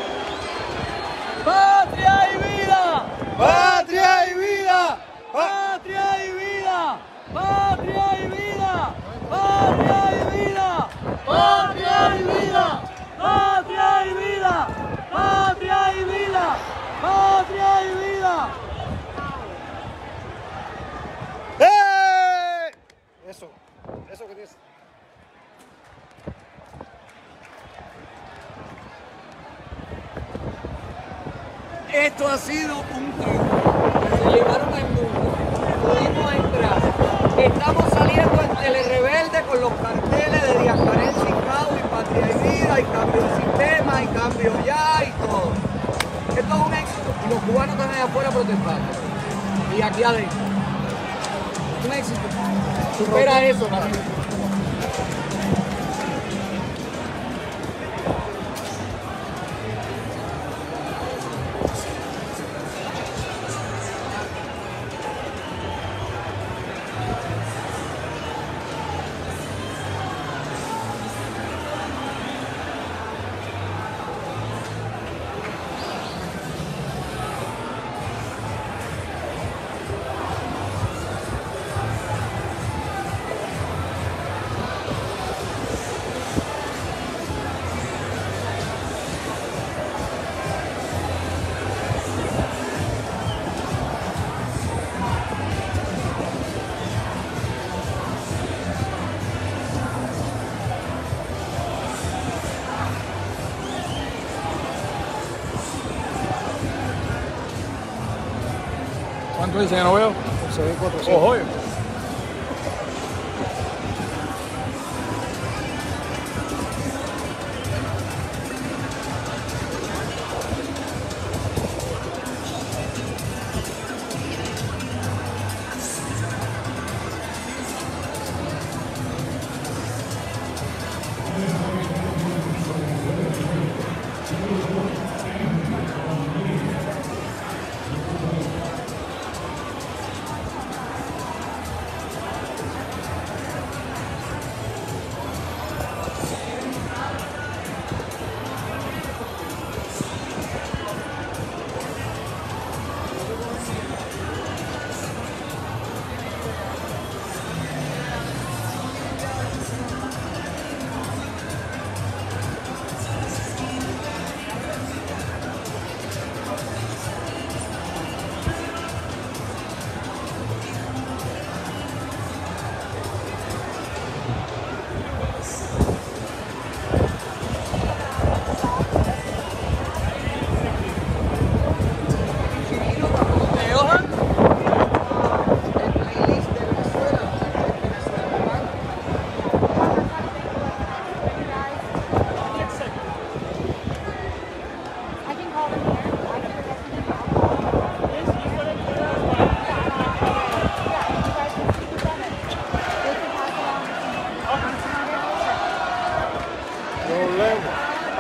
¡Patria y vida! ¡Patria y vida! ¡Patria y vida! ¡Patria y vida! ¡Patria y vida! ¡Patria y vida! ¡Patria y vida! ¡Patria y vida! ¡Patria y vida! ¡Eh! Eso, eso que dice. Esto ha sido un tiro. Se llevaron el mundo. Pudimos entrar. Estamos saliendo en Telerebelde con los carteles de Díaz Canel Cicao y Patria y Vida y cambio de sistema y cambio ya y todo. Esto es un éxito. Y los cubanos están allá afuera protestando. Y aquí adentro. Un éxito. Supera eso, María. ¿Cuánto dice que no veo? Se ve cuatrocientos. Ojo. problema.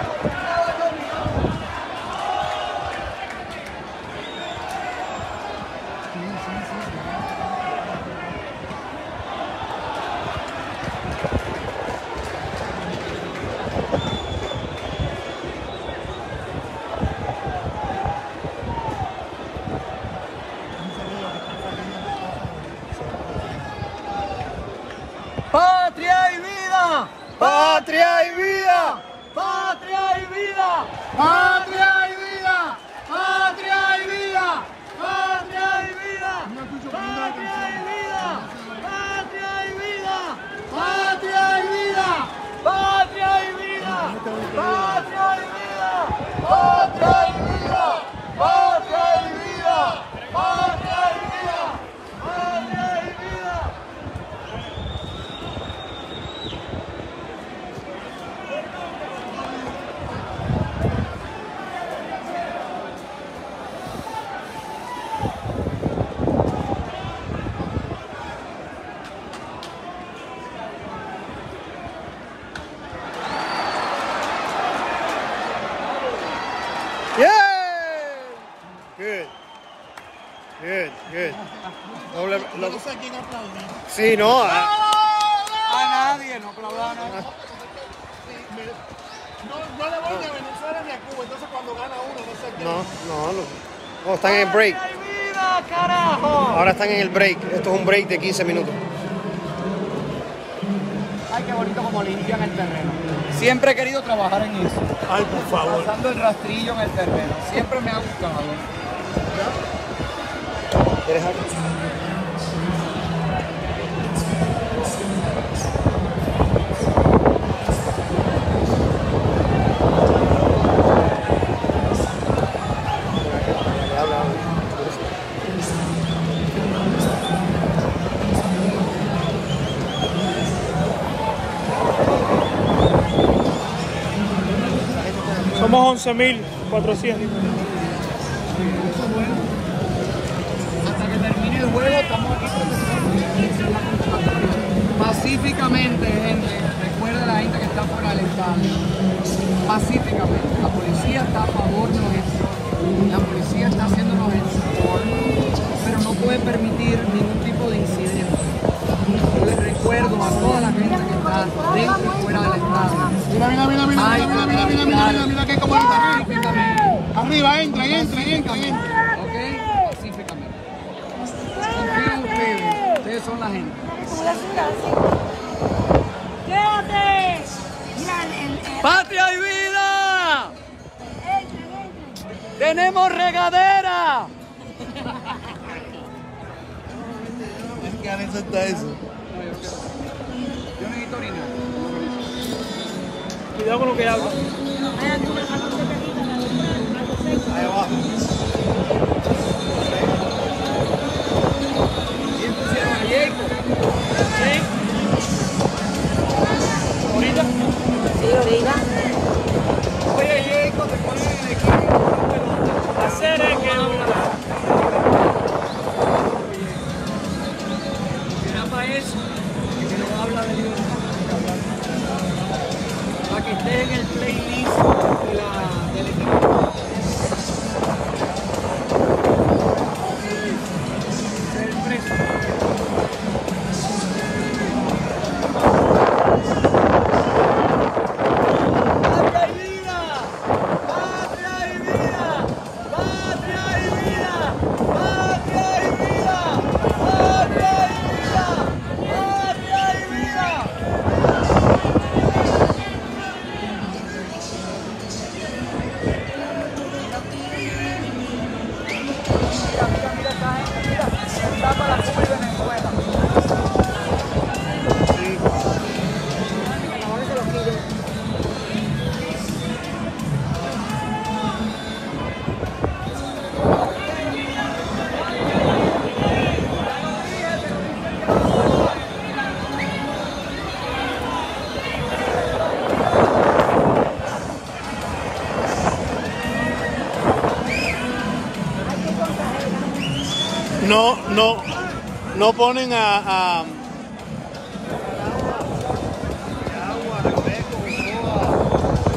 ¡Patria y vida! ¡Patria y vida! ¡Patria y vida! ¡Patria y vida! ¡Patria y vida! ¡Patria y vida! ¡Patria y vida! ¡Patria y vida! ¡Patria y vida! ¡Patria y vida! ¡Patria y vida! ¡Patria y vida! ¡Patria y vida! ¡Patria y vida! ¡Patria y vida! Yeah! Good. Good, good. No, le- lo- No sé a quién aplaudir. sí, no. ah, A nadie, no aplaudan a nadie. No, no le voy ni a Venezuela ni a Cuba, entonces cuando gana uno no sé qué. No, no, no. No, están en el break. ¡Patria y vida, carajo! Ahora están en el break. Esto es un break de quince minutos. Ay, qué bonito como limpian el terreno. Siempre he querido trabajar en eso. Ay, por favor. Pasando el rastrillo en el terreno. Siempre me ha gustado. ¿Quieres algo? Somos once mil cuatrocientos. Hasta que termine el juego estamos aquí pacíficamente, gente. Recuerda la gente que está fuera del estadio. Pacíficamente. La policía está a favor de los ejecutivos. La policía está haciendo los ejecutivos, pero no puede permitir ningún tipo de incidente. Yo les recuerdo a toda la gente que está dentro y fuera del estadio. Mira, mira, mira, mira, Ay, mira, mira, mira, mira, mira, mira qué comodita. Pacíficamente. Arriba, entra, entra, entra, entra. ¿Ok? Pacíficamente. Confío en ustedes. Ustedes son la gente. ¡Quédate! Mira, el, el, ¡Patria y vida! ¡Tenemos regadera! Es que Alex está eso. Yo necesito orinar. Cuidado con lo que habla. Vaya, tú me vas a hacer película, algo seco. Ahí abajo. ¿Quién pusieron a Jacob? ¿Sí? ¿Ahorita? Sí, ahorita. Oye, Jacob, te ponen en el equipo. Hacer es que Será para eso. Que no habla de libertad. Para que esté en el playlist de la, del equipo. Ser preso. ¡Patria y vida! ¡Patria y vida! ¡Patria y vida! ¡Patria y vida! ¡Patria y vida! ¡Patria y vida! Mira, mira, mira esta gente, mira, está para Cuba y Venezuela. No, no, no ponen a, a Agua, refresco, cocoa.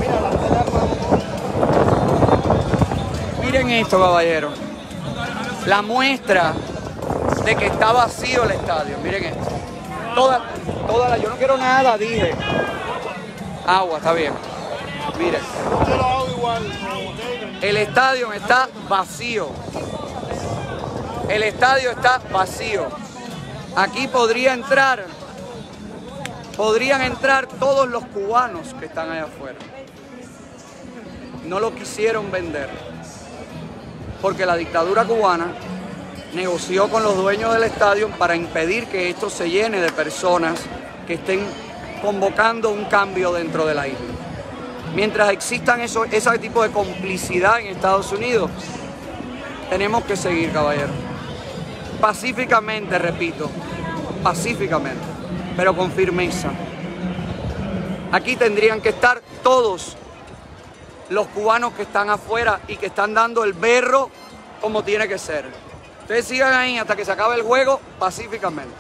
Miren esto, caballeros. La muestra de que está vacío el estadio. Miren esto. Toda, toda la, yo no quiero nada, dije. Agua, está bien. Miren. El estadio está vacío. El estadio está vacío. Aquí podría entrar, podrían entrar todos los cubanos que están allá afuera. No lo quisieron vender, porque la dictadura cubana negoció con los dueños del estadio para impedir que esto se llene de personas que estén convocando un cambio dentro de la isla. Mientras existan eso, ese tipo de complicidad en Estados Unidos, tenemos que seguir, caballeros. Pacíficamente, repito, pacíficamente, pero con firmeza. Aquí tendrían que estar todos los cubanos que están afuera y que están dando el berro como tiene que ser. Ustedes sigan ahí hasta que se acabe el juego pacíficamente.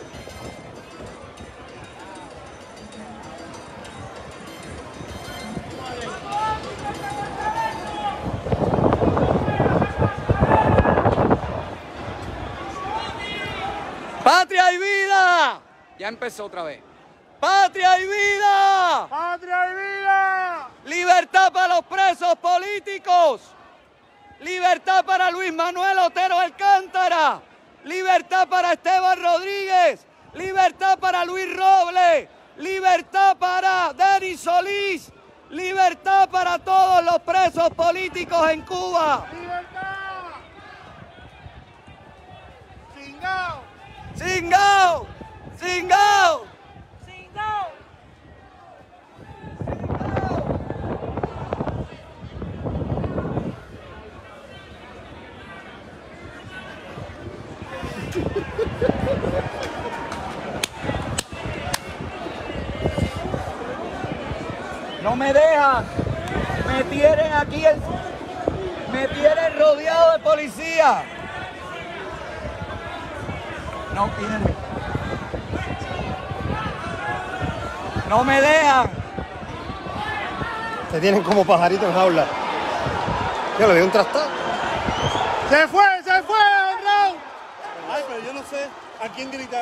¡Patria y vida! Ya empezó otra vez. ¡Patria y vida! ¡Patria y vida! ¡Libertad para los presos políticos! ¡Libertad para Luis Manuel Otero Alcántara! ¡Libertad para Esteban Rodríguez! ¡Libertad para Luis Robles! ¡Libertad para Denis Solís! ¡Libertad para todos los presos políticos en Cuba! ¡Libertad! ¡Cingao! ¡Cingao! ¡Cingao! ¡Cingao! No me dejan, me tienen aquí, el, me tienen rodeado de policía. No tienen. No me dejan. Te tienen como pajarito en jaula. Yo le doy un trastado. ¡Se fue, se fue, Raúl! Ay, pero yo no sé a quién gritar.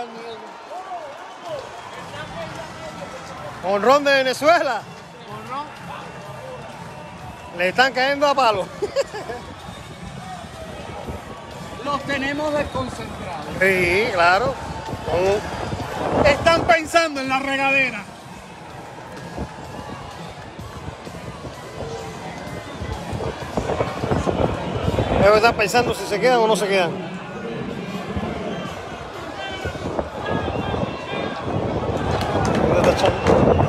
Honrón de Venezuela. Le están cayendo a palo. Los tenemos desconcentrados. Sí, claro. Como- Están pensando en la regadera. Ellos están pensando si se quedan o no se quedan. ¿Dónde está Chavo?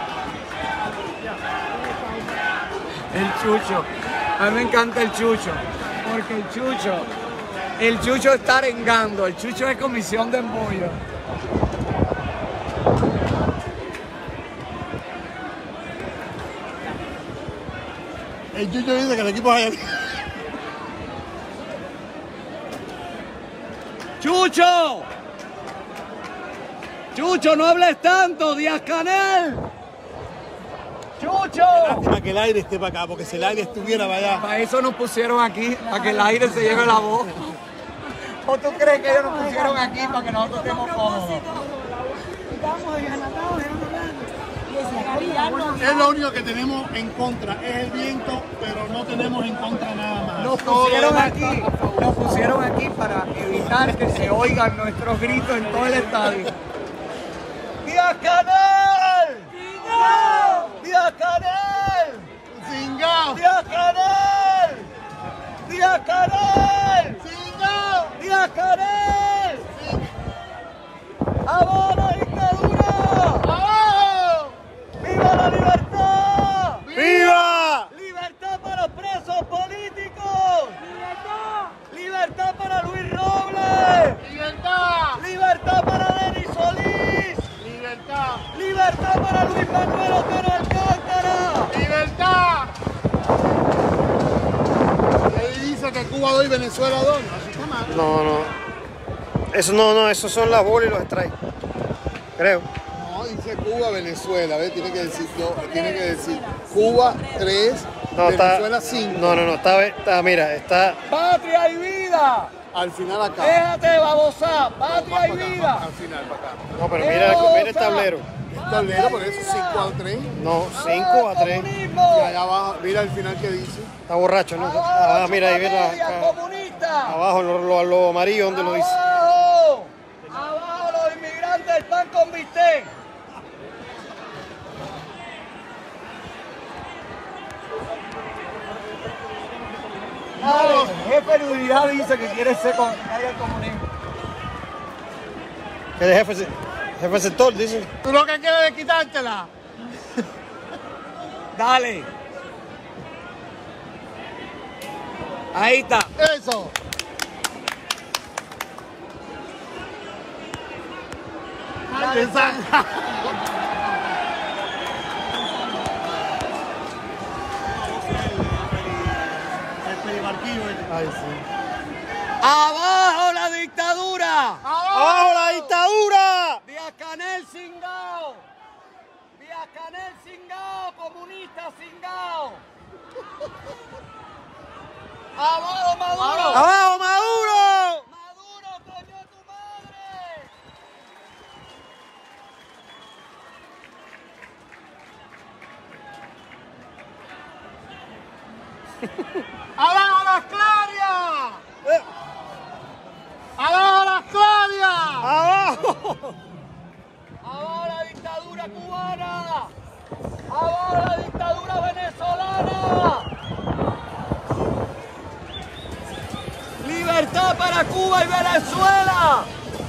El Chucho. A mí me encanta el Chucho. Porque el Chucho, el Chucho está arengando. El Chucho es comisión de embollo. El Chucho dice que el equipo es allá. ¡Chucho! ¡Chucho, no hables tanto! ¡Díaz Canel! ¡Chucho! Lástima que el aire esté para acá, porque si el aire estuviera para allá. Para eso nos pusieron aquí, para que el aire se lleve la voz. ¿O tú crees que ellos nos pusieron aquí para que nosotros estemos cómodos? Estamos enganatados, y ese cariño. Es lo único que tenemos en contra, es el viento, pero no tenemos en contra nada más. Nos Todo lo pusieron demás aquí, está a favor. nos pusieron aquí para evitar que se oigan nuestros gritos en todo el estadio. ¡Díaz Canel! ¡Díaz Canel! ¡Cingao! ¡Díaz Canel! ¡Díaz Canel! ¡Cingao! ¡Díaz Canel! ¡Abajo la dictadura! ¡Abajo! ¡Viva la libertad! ¡Viva! ¡Libertad para los presos políticos! ¡Libertad para Luis Robles! ¡Libertad! ¡Libertad para Denis Solís! ¡Libertad! ¡Libertad para Luis Manuel Otero Alcántara! ¡Libertad! Él dice que Cuba dos y Venezuela dos. Así está mal. No, no. Eso no, no, esos son las bolas y los strikes. Creo. No, dice Cuba, Venezuela, ¿ves? Tiene que decir, no, tiene que decir Cuba tres, No, está, Venezuela cinco. no, no, no, está, está, mira, está... Patria y vida. Al final acá. Déjate babosa. No, Patria va y para acá, vida. Al final, para acá. No, pero mira, el- mira el tablero. El tablero, por eso cinco a tres. No, cinco a tres. Comunismo. Y allá abajo, mira el final que dice. Está borracho, ¿no? Ah, mira, ahí mira, Media, acá, comunista. abajo, lo, lo, lo amarillo, donde lo dice. Abajo. Abajo los inmigrantes del pan con bistec. Dale, el jefe de unidad dice que quiere ser con el comunismo. Que el jefe, se- jefe sector, dice. Tú lo que quieres es quitártela. Dale. Ahí está. Eso. Ay, esa- Ay, sí. Abajo la dictadura. ¡Abajo la dictadura! Díaz-Canel cingao. Díaz-Canel cingao, comunista cingao. Abajo Maduro. ¡Abajo Maduro! Maduro, coño de tu madre. ¡Abajo las clarias! ¡Abajo las clarias! ¡Abajo! Abajo la dictadura cubana. Abajo la dictadura venezolana. Libertad para Cuba y Venezuela.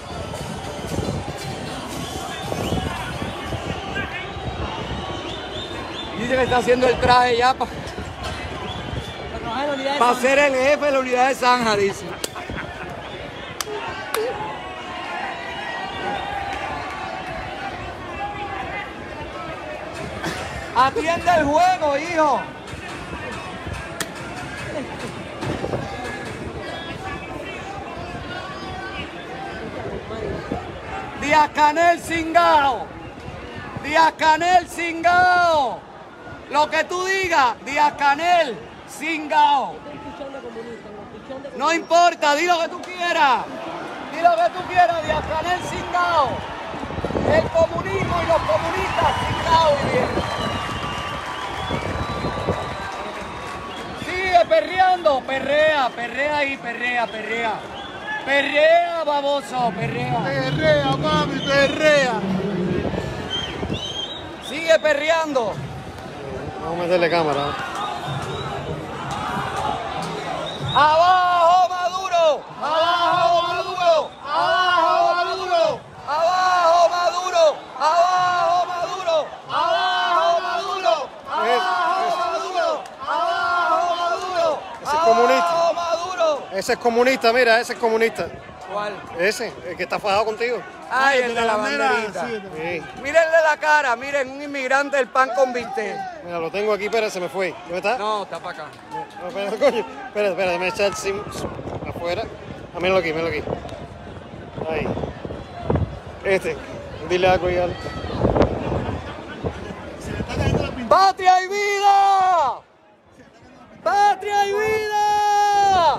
Dice que está haciendo el traje ya para Para trabajar en la unidad de pa San- ser el jefe de la unidad de Zanja, dice. Atiende el juego, hijo. Díaz-Canel cingao. Díaz-Canel cingao. Lo que tú digas, Díaz-Canel cingao. No importa, di lo que tú quieras. Di lo que tú quieras, Díaz-Canel cingao. El comunismo y los comunistas cingao y bien. Sigue perreando, perrea, perrea ahí, perrea, perrea. Perrea, baboso, perrea. Perrea, mami, perrea. Sigue perreando. Vamos a meterle cámara. ¡Abajo Maduro! ¡Abajo Maduro! ¡Abajo Maduro! ¡Abajo Maduro! ¡Abajo Maduro! ¡Abajo Maduro! ¡Abajo Maduro! ¡Abajo Maduro! Ese es comunista. ¡Abajo Maduro! Ese es comunista, mira, ese es comunista. ¿Cuál? Ese, el que está fajado contigo. Ay, el de de la la bandera, banderita. sí. Sí. Mírenle la cara, miren, un inmigrante del pan con bistec. Mira, lo tengo aquí, pero se me fue. ¿Dónde está? No, está para acá. No, espérate, coño. Espérate, espérate, déjame echar el sim afuera. Ah, míralo aquí, míralo aquí. Ahí. Este. Dile algo y algo. ¡Patria y vida! ¡Patria y vida!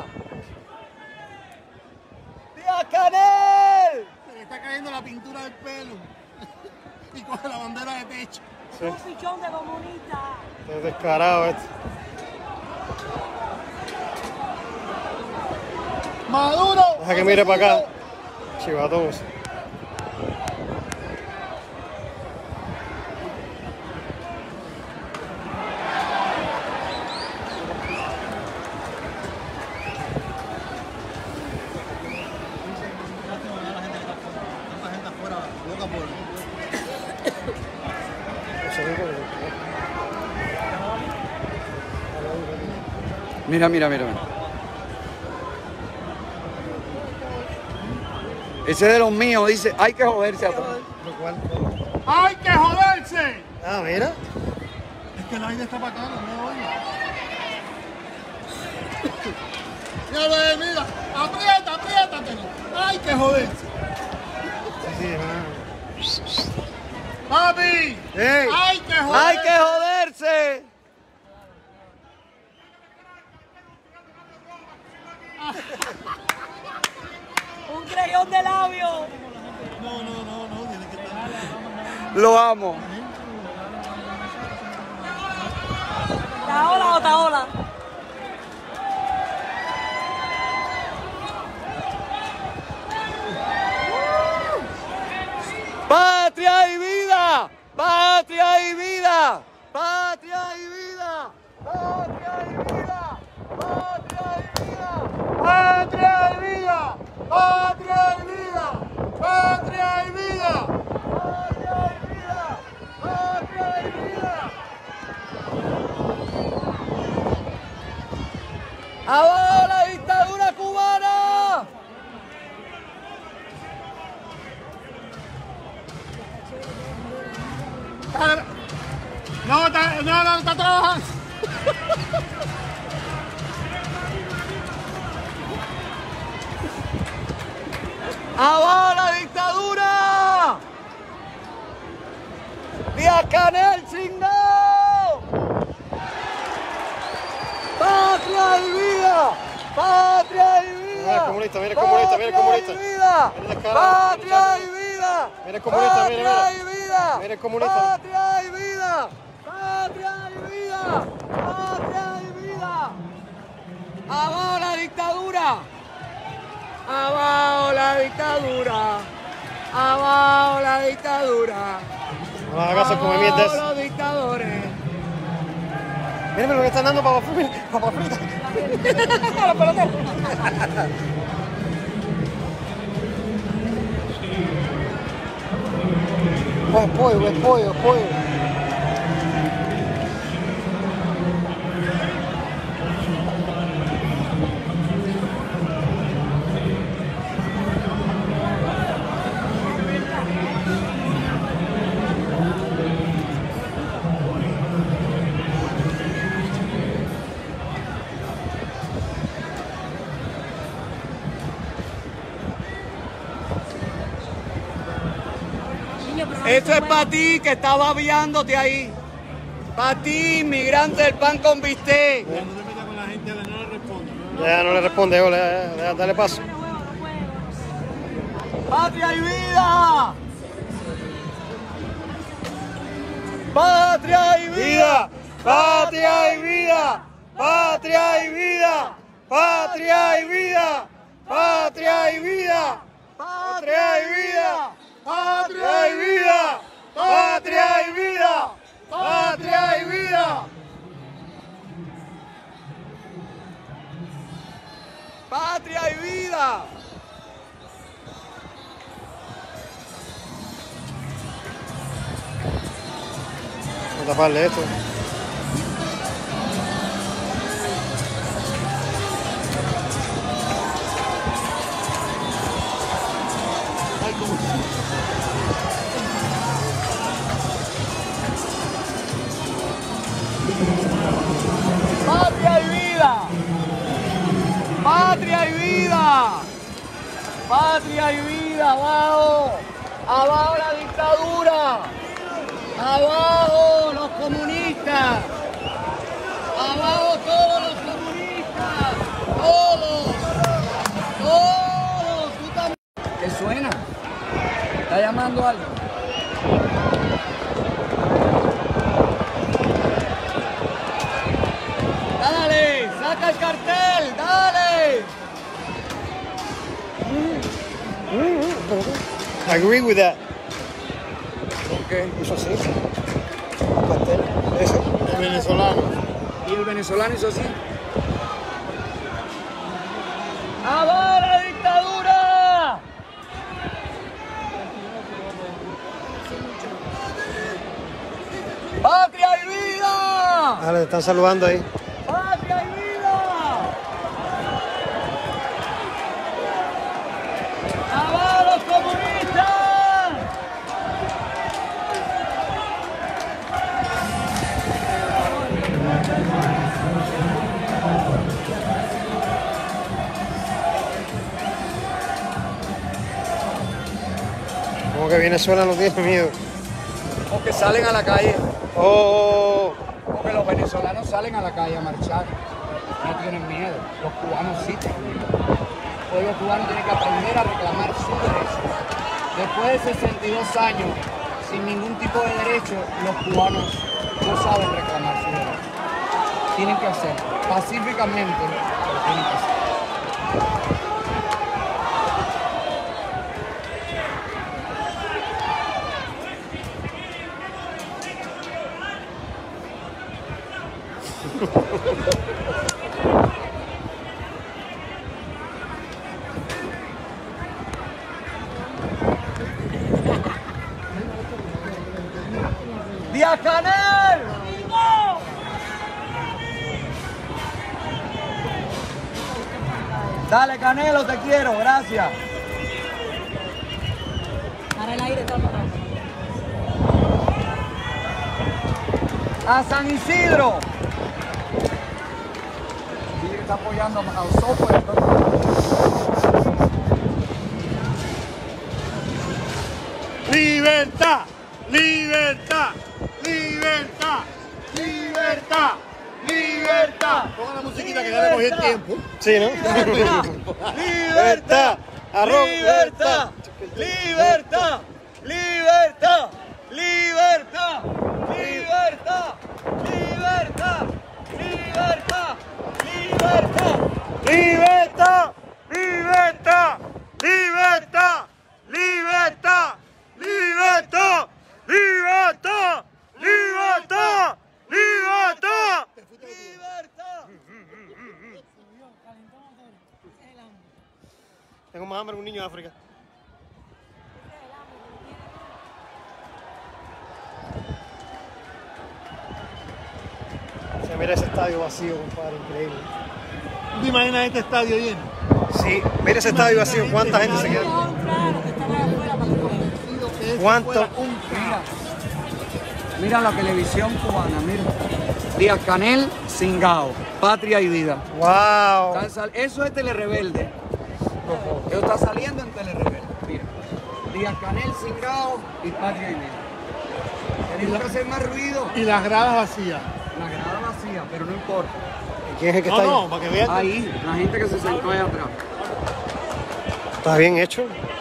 ¡Díaz-Canel! Se le está cayendo la pintura del pelo. Y coge la bandera de techo. Un pichón de comunista. Es descarado este. Maduro. Deja que mire para acá. Chivatón. Mira, mira, mira. mira. Ese de los míos dice, hay que joderse a todos. ¡Hay que joderse! Ah, mira. Es que la aire está para acá, no me oye. Mira, ve, mira, aprieta, apriétatelo. ¡Hay que joderse! Papi, ¡Ey! hay que joderse. ¡Hay que joderse! apretón de labios. No, no, no, no, tiene que estar. Lo amo. Taola o taola. Patria y vida, patria y vida, patria y vida, patria y vida, patria y vida, patria y vida, patria y vida, patria y vida, patria y vida, patria y vida. ¡Abajo la dictadura cubana! No, está, no, no, está trabajando. ¡Abajo la dictadura! ¡Díaz-Canel, chingao! ¡Patria y vida! ¡Patria y vida! Mira el comunista, mira el comunista, mira el comunista. ¡Patria y vida! Mira el comunista, mira, mira. ¡Patria y vida! Mira el comunista. ¡Patria y vida! ¡Patria y vida! ¡Patria y vida! ¡Abajo la dictadura! ¡Abajo la dictadura! ¡Abajo la dictadura! No hagas el come mierda. ¡Abajo los dictadores! Mírame lo que están dando papas fritas. Papas fritas. La pelotera. Pues pollo, pues pollo, pollo. Esto es para ti que estás babeándote ahí. Para ti, inmigrante del pan con bistec. No te metas con la gente, no le responde. Ya no le responde, ole, ya, dale paso. ¡Patria y vida! ¡Patria y vida! Patria y vida, patria y vida, patria y vida, patria y vida, patria y vida, patria y vida, patria y vida, patria y vida. ¡Patria y vida! Vamos a taparle esto. ¡Patria y vida! ¡Patria y vida! ¡Patria y vida! ¡Abajo! ¡Abajo la dictadura! ¡Abajo los comunistas! ¡Abajo todos los comunistas! ¡Todos! ¡Todos! ¡Tú también! ¿Qué suena? ¿Está llamando algo? ¡Dale! ¡Saca el cartel! ¡Dale! I agree with that. ¿Qué? Eso sí. Cartel. Ese. El venezolano. ¿Y el venezolano hizo así? ¡Abajo la dictadura! ¡Patria y vida! Ah, le están saludando ahí. ¡Patria y vida! ¡Abajo los comunistas! Como que Venezuela no tiene miedo. Porque salen a la calle. Oh, Porque los venezolanos salen a la calle a marchar. No tienen miedo. Los cubanos sí tienen miedo. pueblo cubano tiene que aprender a reclamar sus derechos. Después de sesenta y dos años, sin ningún tipo de derecho, los cubanos no saben reclamar sus derechos. Tienen que hacerlo, pacíficamente, pero tienen que hacerlo. ¡Díaz Canel! Dale, Canelo, te quiero, gracias. Para el aire estamos acá. A San Isidro. Sí, está apoyando a Osopo. Libertad, libertad, libertad, libertad, libertad. Ponga la musiquita que ya le cogí el tiempo. Sí, ¿no? Libertad, arroz, libertad, libertad, libertad, libertad, libertad, libertad, libertad, libertad, libertad, libertad, libertad, libertad, libertad, libertad, libertad, libertad, libertad. Tengo más hambre que un niño de África. Se mira ese estadio vacío, compadre, increíble. ¿Tú te imaginas este estadio lleno? Sí, mira ese estadio vacío, cuánta gente se queda. Claro, que están afuera para que jueguen. ¿Cuánto? Mira, mira la televisión cubana, mira. Díaz Canel, Cingao, Patria y Vida. Wow. Están sal- Eso es Telerebelde. Eso está saliendo en Telerebelde. Mira. Díaz Canel, Cingao y Patria y Vida. Tenemos que hacer más ruido. Y las gradas vacías. La grada vacía, pero no importa. ¿Quién es el que No, está no, ahí? para que vean. Ahí, la gente que se sentó allá atrás. ¿Está bien hecho?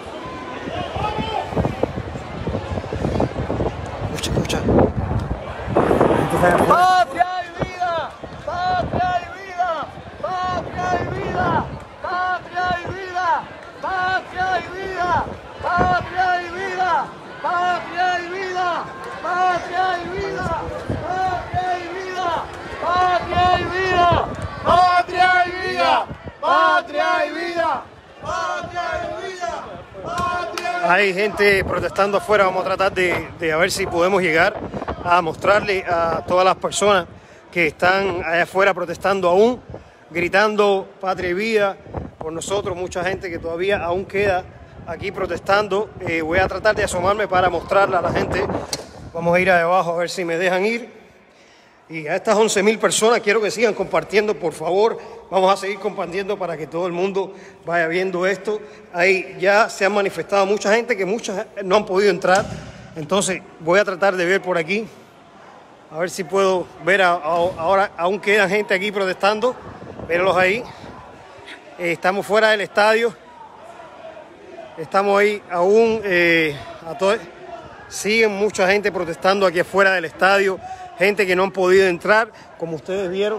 Escucha, escucha. La gente está allá afuera. Patria y vida, patria y vida, patria y vida, patria y vida, patria y vida, patria y vida, patria y vida, patria y vida, patria y vida, patria y vida, patria y vida, patria y vida, patria y vida, patria. Hay gente protestando afuera, vamos a tratar de, de a ver si podemos llegar a mostrarle a todas las personas que están allá afuera protestando aún, gritando patria y vida por nosotros, mucha gente que todavía aún queda aquí protestando. Eh, voy a tratar de asomarme para mostrarle a la gente. Vamos a ir abajo a ver si me dejan ir. Y a estas once mil personas quiero que sigan compartiendo, por favor. Vamos a seguir compartiendo para que todo el mundo vaya viendo esto. Ahí ya se han manifestado mucha gente que muchas no han podido entrar. Entonces voy a tratar de ver por aquí. A ver si puedo ver, a, a, ahora aún queda gente aquí protestando. Véanlos ahí. Eh, estamos fuera del estadio. Estamos ahí aún. Eh, a todo, siguen mucha gente protestando aquí afuera del estadio. Gente que no han podido entrar, como ustedes vieron.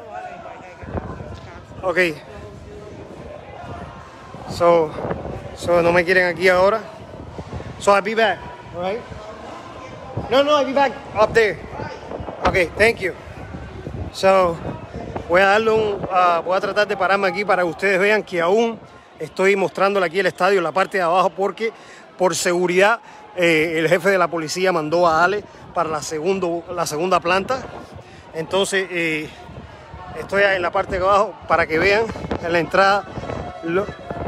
Ok. So, so no me quieren aquí ahora. So I'll be back, all right? No, no, I'll be back up there. Okay, thank you. So, voy a darle un, uh, voy a tratar de pararme aquí para que ustedes vean que aún estoy mostrándole aquí el estadio en la parte de abajo porque por seguridad eh, el jefe de la policía mandó a Ale para la, segundo, la segunda planta. Entonces eh, estoy en la parte de abajo para que vean en la entrada lo,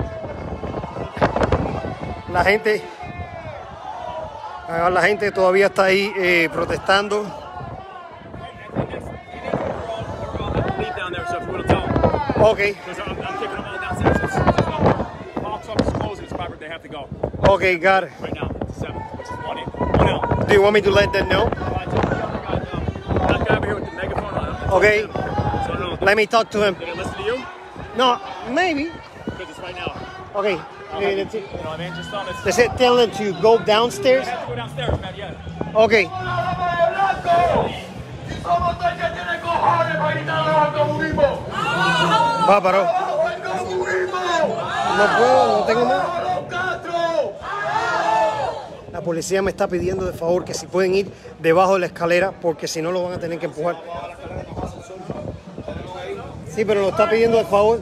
la gente la gente todavía está ahí eh, protestando. Okay. Okay, got it. Right now, it's seven. Which is one in. One out. Do you want me to let them know? That guy over here with the megaphone on. Okay. So, no, Let me talk to him. did it listen to you? No, maybe. Because it's right now. Okay. You know what I mean? Just tell them it's. They said tell them to go downstairs. They have to go downstairs, man. Yeah. Okay. Va, paró. No puedo, no tengo más. La policía me está pidiendo de favor que si pueden ir debajo de la escalera porque si no lo van a tener que empujar. Sí, pero lo está pidiendo de favor.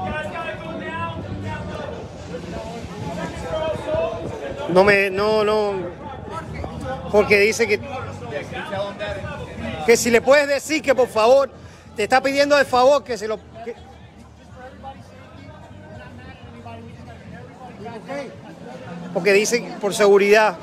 No me, no, no, porque dice que, que si le puedes decir que por favor, te está pidiendo de favor que se lo... Que, porque dice por seguridad.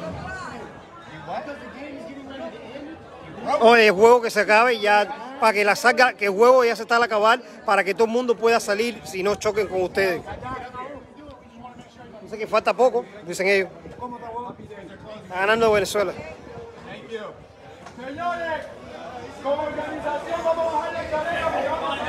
O el juego que se acabe ya, para que la salga, que el juego ya se está al acabar, para que todo el mundo pueda salir si no choquen con ustedes. Dice que falta poco, dicen ellos. Está ganando Venezuela. Señores, como organización vamos a bajar la escalera porque vamos a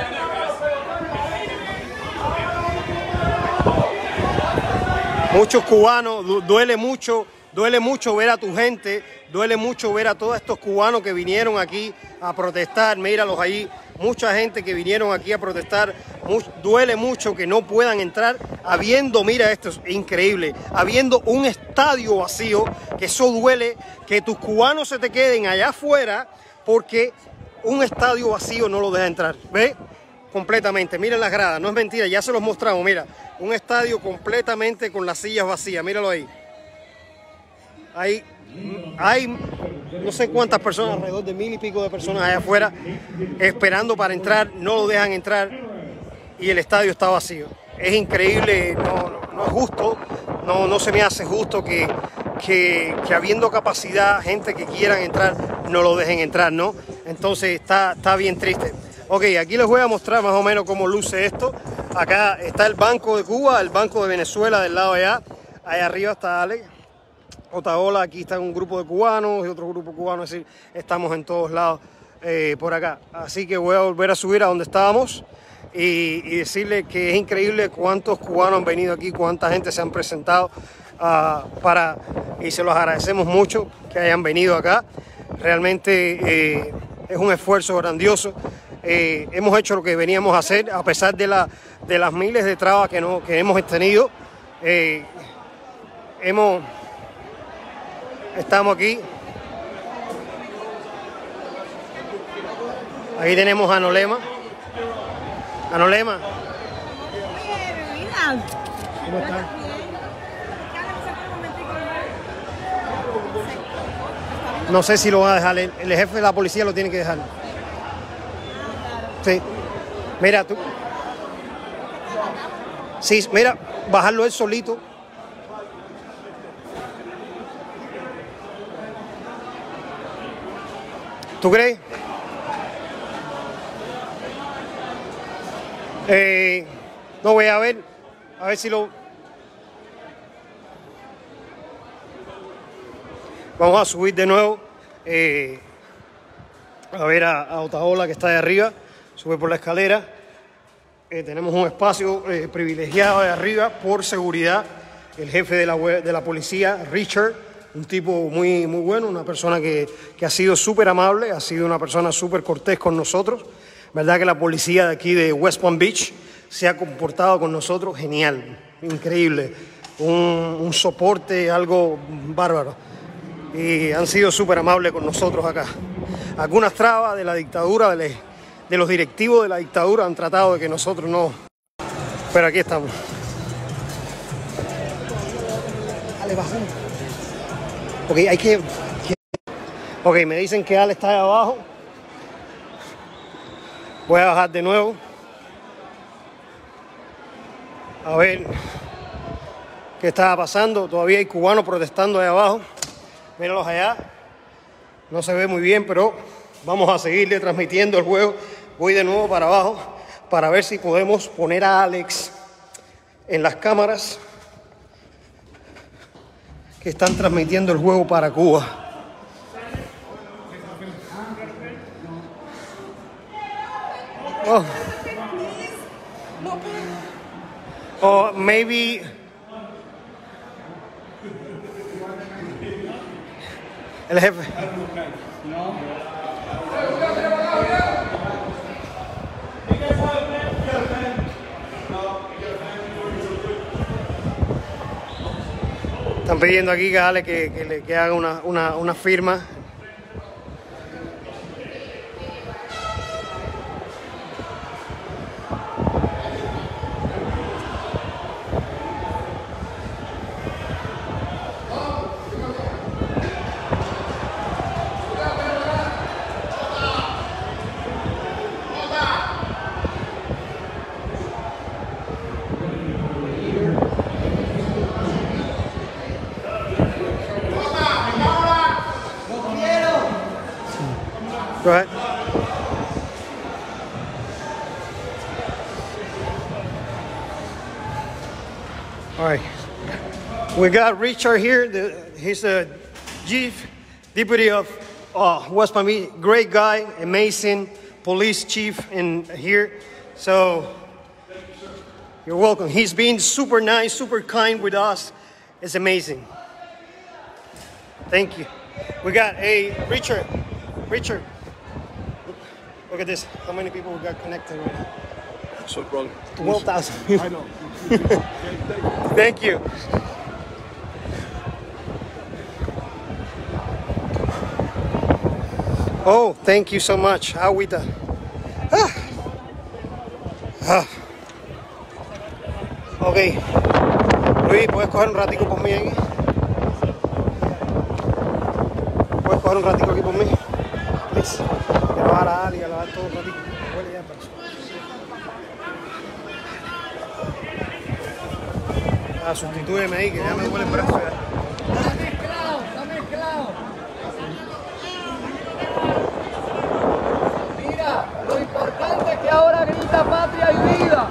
terminar. Muchos cubanos, du duele mucho, duele mucho ver a tu gente, duele mucho ver a todos estos cubanos que vinieron aquí a protestar, míralos ahí, mucha gente que vinieron aquí a protestar, Mu duele mucho que no puedan entrar habiendo, mira esto es increíble, habiendo un estadio vacío, que eso duele, que tus cubanos se te queden allá afuera porque un estadio vacío no lo deja entrar, ¿ves? Completamente, miren las gradas, no es mentira, ya se los mostramos, mira, un estadio completamente con las sillas vacías, míralo ahí. Hay, hay no sé cuántas personas, alrededor de mil y pico de personas allá afuera esperando para entrar, no lo dejan entrar y el estadio está vacío. Es increíble, no, no, no es justo, no, no se me hace justo que, que, que habiendo capacidad, gente que quieran entrar, no lo dejen entrar, ¿no? Entonces está, está bien triste. Ok, aquí les voy a mostrar más o menos cómo luce esto. Acá está el Banco de Cuba, el Banco de Venezuela del lado de allá. Allá arriba está Alex Otaola, aquí está un grupo de cubanos y otro grupo cubano, es decir, estamos en todos lados eh, por acá. Así que voy a volver a subir a donde estábamos y, y decirle que es increíble cuántos cubanos han venido aquí, cuánta gente se han presentado uh, para, y se los agradecemos mucho que hayan venido acá. Realmente eh, es un esfuerzo grandioso. Eh, hemos hecho lo que veníamos a hacer a pesar de, la, de las miles de trabas que, no, que hemos tenido. Eh, hemos... Estamos aquí. Aquí tenemos a Anolema. Anolema. ¿Cómo estás? No sé si lo va a dejar. El, el jefe de la policía lo tiene que dejar. Sí. Mira tú. Sí, mira, bajarlo él solito. ¿Tú crees? Eh, no voy a ver, a ver si lo... Vamos a subir de nuevo, eh, a ver a, a Otaola que está de arriba, sube por la escalera. Eh, tenemos un espacio eh, privilegiado de arriba por seguridad. El jefe de la, de la policía, Richard, un tipo muy, muy bueno, una persona que, que ha sido súper amable, ha sido una persona súper cortés con nosotros. Verdad que la policía de aquí de West Palm Beach se ha comportado con nosotros genial, increíble. Un, un soporte, algo bárbaro. Y han sido súper amables con nosotros acá. Algunas trabas de la dictadura, de, de los directivos de la dictadura han tratado de que nosotros no... Pero aquí estamos. Dale, bajón. Ok, hay que... Ok, me dicen que Ale está ahí abajo. Voy a bajar de nuevo. A ver qué estaba pasando. Todavía hay cubanos protestando ahí abajo. Míralos allá. No se ve muy bien, pero vamos a seguirle transmitiendo el juego. Voy de nuevo para abajo para ver si podemos poner a Alex en las cámaras que están transmitiendo el juego para Cuba. Oh. Oh, maybe El jefe. Están pidiendo aquí que, dale, que, que, le, que haga una, una, una firma. Go ahead. All right. We got Richard here. The, he's the chief deputy of uh, West Palm Beach. Great guy, amazing police chief in here. So you're welcome. He's been super nice, super kind with us. It's amazing. Thank you. We got a Richard. Richard. Look at this. How many people we got connected right now? So, brother. twelve thousand people. I know. Thank you. Oh, thank you so much. Agüita. Ah. Ah. Ok. Luis, ¿puedes coger un ratico por mí aquí? ¿Puedes coger un ratico aquí por mí? Please. Quiero bajar a Ali, a lavar todo un ratito. Huele ya, pero... Ah, sustitúyeme ahí, que ya me duele el brazo ya. Está mezclado, está mezclado. Mira, lo importante es que ahora grita patria y vida.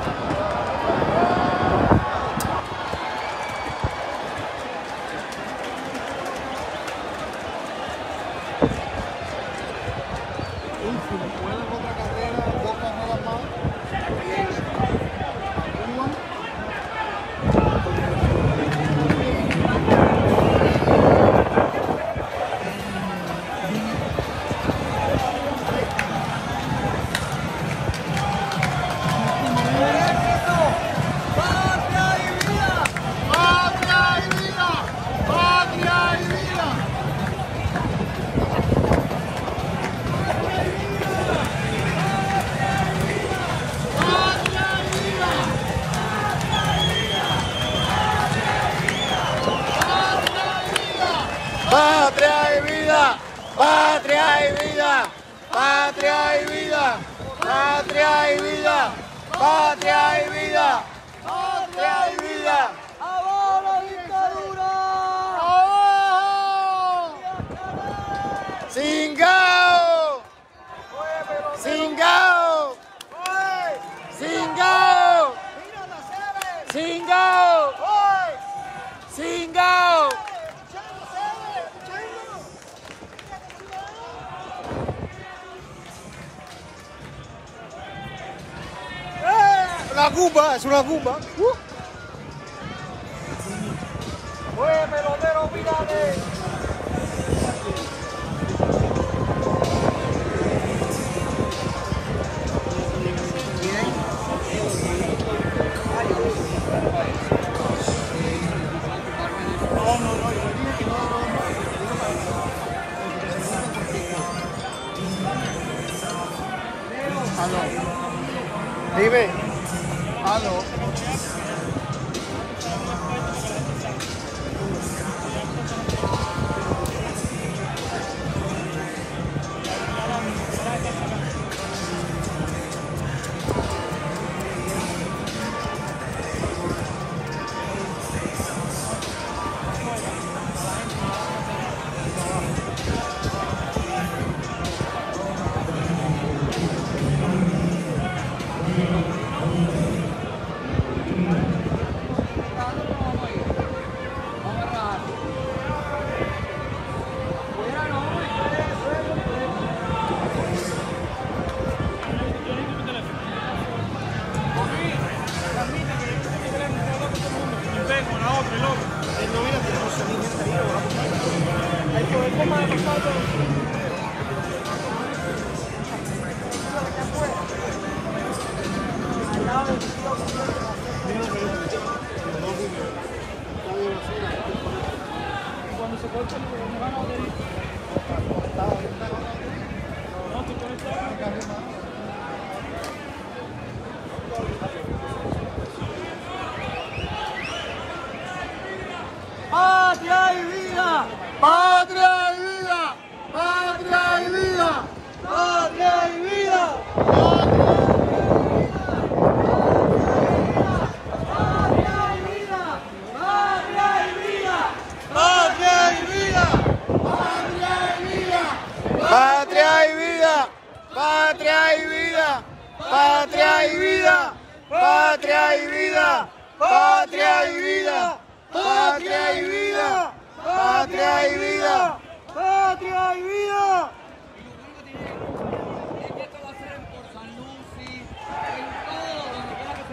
Patria y vida, patria y vida, patria y vida, patria y vida, patria y vida, patria y vida. ¡Abajo la dictadura! ¡Abajo! ¡Singao! ¡Singao! ¡Singao! ¡Singao! ¡Singao! Una Cuba, es una Cuba. Uh. ¡Oye, pelotero, mírate! Dime. Aló. Ahí podemos Cuando se corta el me van a joder. No, estoy conectado. ¡Patria y vida! ¡Patria y vida! ¡Patria y vida! ¡Patria y vida! Patria y vida, patria y vida, patria y vida, patria y vida, patria y vida, patria y vida, patria y vida, patria y vida. Es que esto va a ser en Port San Lucie, en todo donde quiera que se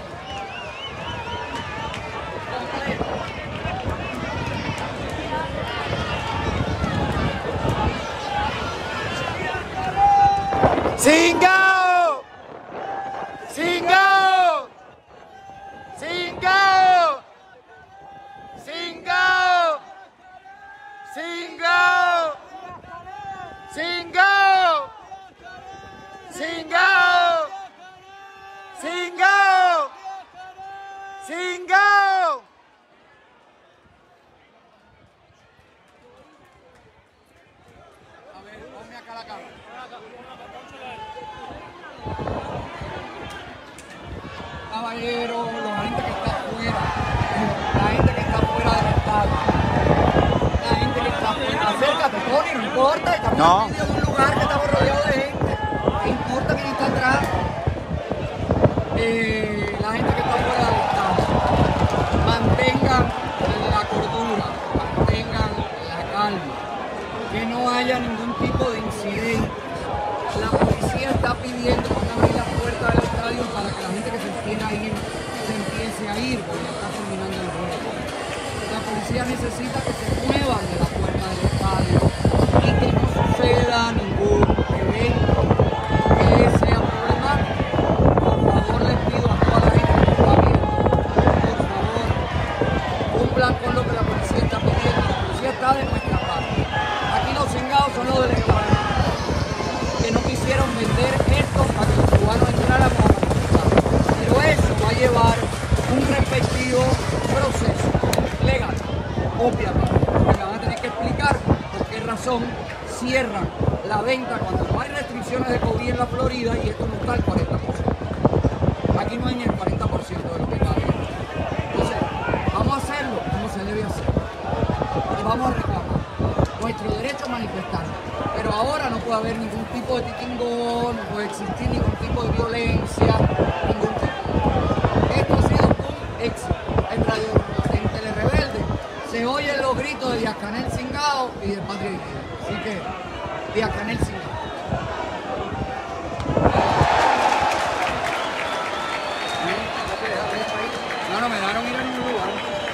¡Singao! ¡Singao! ¡Singao! ¡Singao! ¡Singao! ¡Singao! ¡Singao! ¡Singao! ¡Singao! A ver, ponme acá la cámara. Caballero, la gente que está afuera, la gente que está fuera del estado, la gente que está afuera, acércate, Tony, no importa, estamos No. en medio de un lugar que estamos rodeados de gente, no importa quién está atrás, eh, la gente que está fuera del estado, mantengan la cordura, mantengan la calma, que no haya ningún tipo de incidente. La policía está pidiendo que van a abrir la puerta del estadio para que la gente que se quiera ir se empiece a ir porque ya está terminando el juego. La policía necesita que se muevan de la puerta del estadio y que no suceda ningún evento que sea problemático. Por favor, les pido a toda la gente que está viendo, por favor, cumplan con lo que la policía está pidiendo. La policía está de nuestra parte. Aquí los cingados son los del estado, que no quisieron vender esto para que los cubanos entraran a manifestar. Pero eso va a llevar un respectivo proceso legal, obviamente. Me van a tener que explicar por qué razón cierran la venta cuando no hay restricciones de COVID en la Florida y esto no está al cuarenta por ciento. Aquí no hay ni el cuarenta por ciento de lo que cabe. Entonces, vamos a hacerlo como se debe hacer. Y vamos a reclamar nuestro derecho a manifestarnos. Pero ahora no puede haber ningún tipo de tiquingón, no puede existir ningún tipo de violencia, ningún tipo. Esto ha sido un éxito. En Radio, en Telerebelde se oyen los gritos de Díaz Canel Cingao y de Patria y Vida. Así que, Díaz Canel Cingao. No, no me dejaron ir a ningún lugar.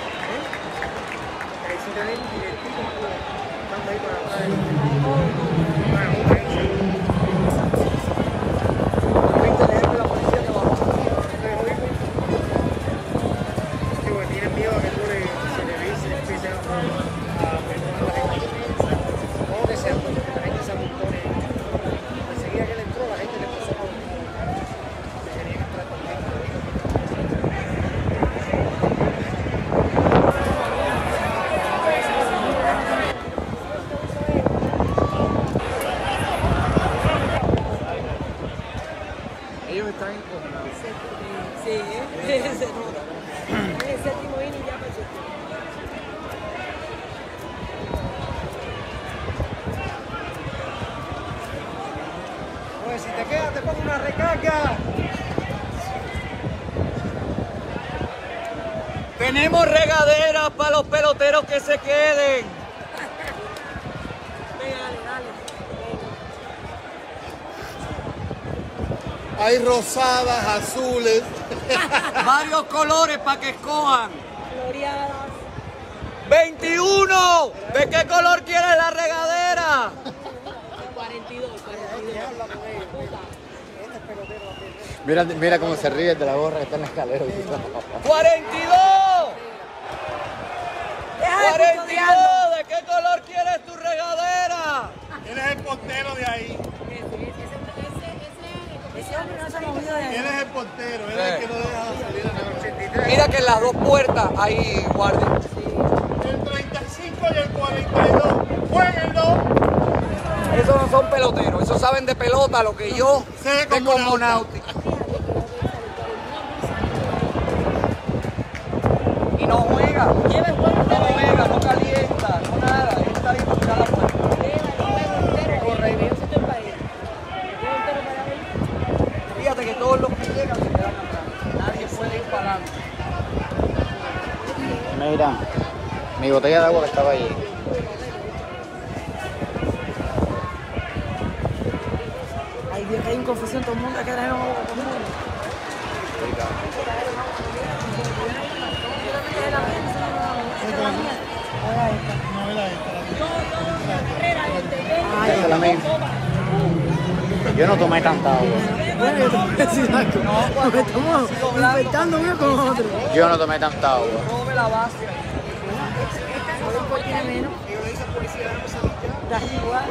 Tienen miedo a que tú le se le dice, empiece a perdonar la gente. Supongo que sea porque la gente se amontone. Enseguida que él entró, la gente le pasó por se querían entrar Ellos están encomendados. Sí, se nota. Es el séptimo inning ya para el séptimo. Pues si te quedas, te pongo una recarga. Tenemos regaderas para los peloteros que se queden. Venga, dale, dale. Hay rosadas, azules. Varios colores para que escojan. Floreadas. veintiuno. ¿De qué color quieres la regadera? cuarenta y dos, cuarenta y dos. Habla con ellos. Este es pelotero también. Mira, mira cómo se ríe de la gorra que está en la escalera. cuarenta y dos. cuarenta y dos. ¿De qué color quieres tu regadera? ¿Quién es el portero de ahí? Ese hombre no se ha movido de ahí. ¿Quién es el portero? Él es el que no deja salir a la ochenta y tres. Mira que en las dos puertas hay guardia. El treinta y cinco y el cuarenta y dos. ¡Jueguenlo! Esos no son peloteros, esos saben de pelota lo que yo Sé de cosmonauta. cosmonáutica. Y no juega, Lleva el juego no entero ahí. juega, no calienta, no nada, él está disfrutando la puerta. Lleva el juego entero ahí. Yo sí estoy para ir. El juego entero para ahí. Fíjate que todos los que llegan se quedan atrás, nadie puede ir para adelante. Mira, mi botella de agua que estaba allí. Ay, Dios, que hay inconfusión, todo el mundo, que era todo el mundo. No, era esta. Esa es la misma. Yo no tomé tanta agua. Bueno, yo te voy a decir algo. Nos estamos infectando uno con otro. Yo no tomé tanta agua. Robe la base. Tiene menos. Das igual.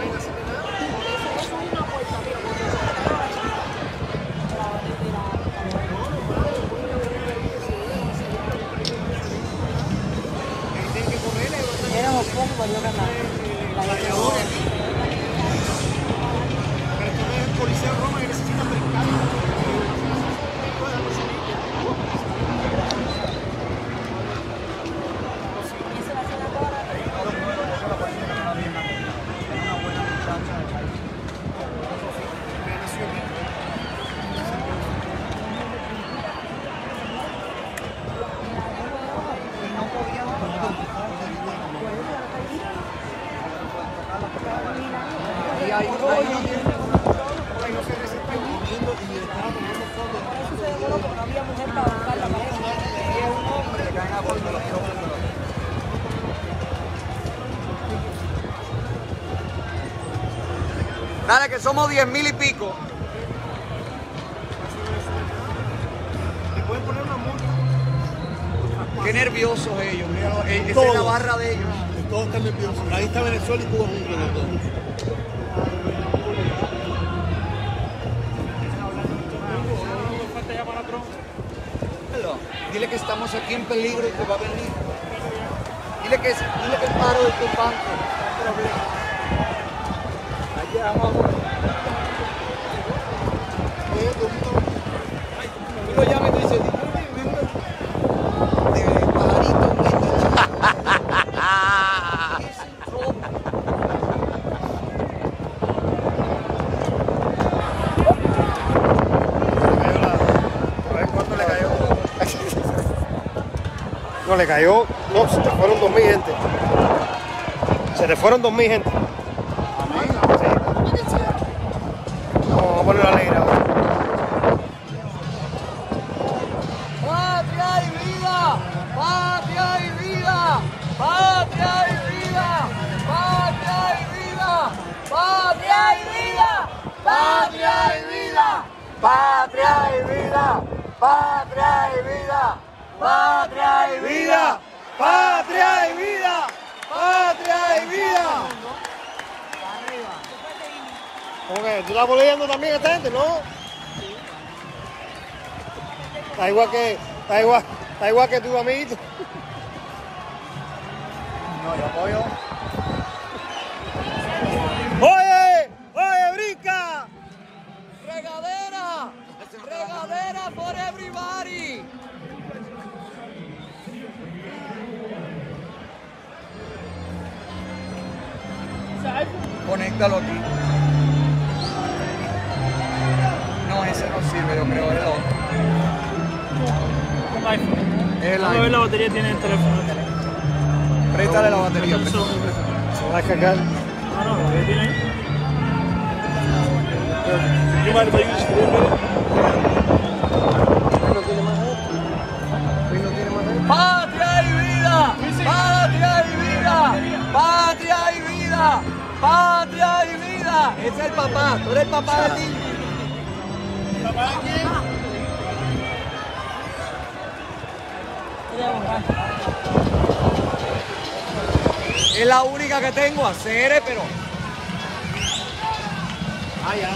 Éramos pocos para yo ganar. La ganadora. Pero esto no es el Coliseo Roma que necesita brincar. Esa va a ser la hora. Y ahí, ahí, dale, que somos diez mil y pico. Le pueden poner una multa. Qué nerviosos ellos, mira, esa es la Todos. barra de ellos. Todos están nerviosos. Ahí está Venezuela y Cuba juntos los dos. Dile que estamos aquí en peligro y que va a venir. Dile que, dile que el paro es tu banco. Allá vamos. Tú lo llamas y tú dices, de pajarito. A ver cuánto le cayó. No, le cayó. No, se te fueron dos mil gente. Se te fueron dos mil gente. Sí. Vamos a poner la alegre ahora. ¡Patria y vida! ¡Patria y vida! ¡Patria y vida! ¡Patria y vida! ¡Patria y vida! ¡Patria y vida! ¡Patria y vida! ¡Patria y vida! ¡Patria y vida! ¡Patria y vida! ¡Patria y vida! ¿Cómo que? ¿Tú estás apoyando también a esta gente, no? Está igual que, está igual, está igual que tu amiguito. No, yo apoyo. ¡Oye! ¡Oye, brinca! ¡Regadera! ¡Regadera for everybody! Conéctalo aquí. No, ese no sirve, yo creo, es el otro. Un iPhone. Es el Vamos a ver iPhone. la batería que tiene el teléfono. Préstale la batería. ¿Cuántos son? Se va a cargar. Ah, no, la batería tiene ahí. You mind if I use it? No tiene más de esto. No tiene más de esto. ¡Patria y vida! ¡Patria y vida! ¡Patria y vida! ¡Patria y vida! Ese es el papá, tú eres el papá del niño. ¿Papá de quién? Es la única que tengo, hacer, pero... Ah, ya.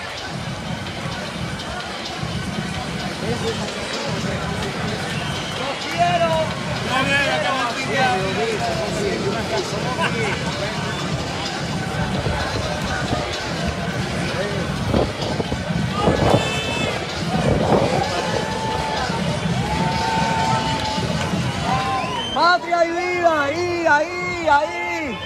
Patria y vida, ahí, ahí, ahí.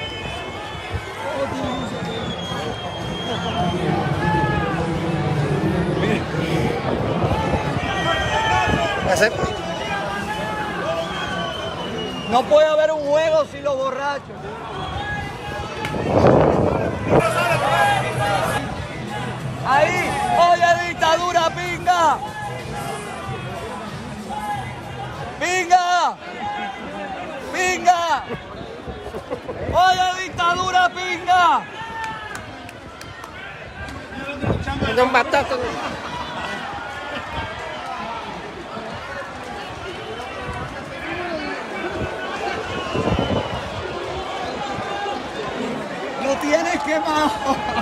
No puede haber un juego sin los borrachos. Ahí, oye dictadura, pinga. Pinga. Pinga. Oye dictadura, pinga. Un batata. Lo tienes quemado.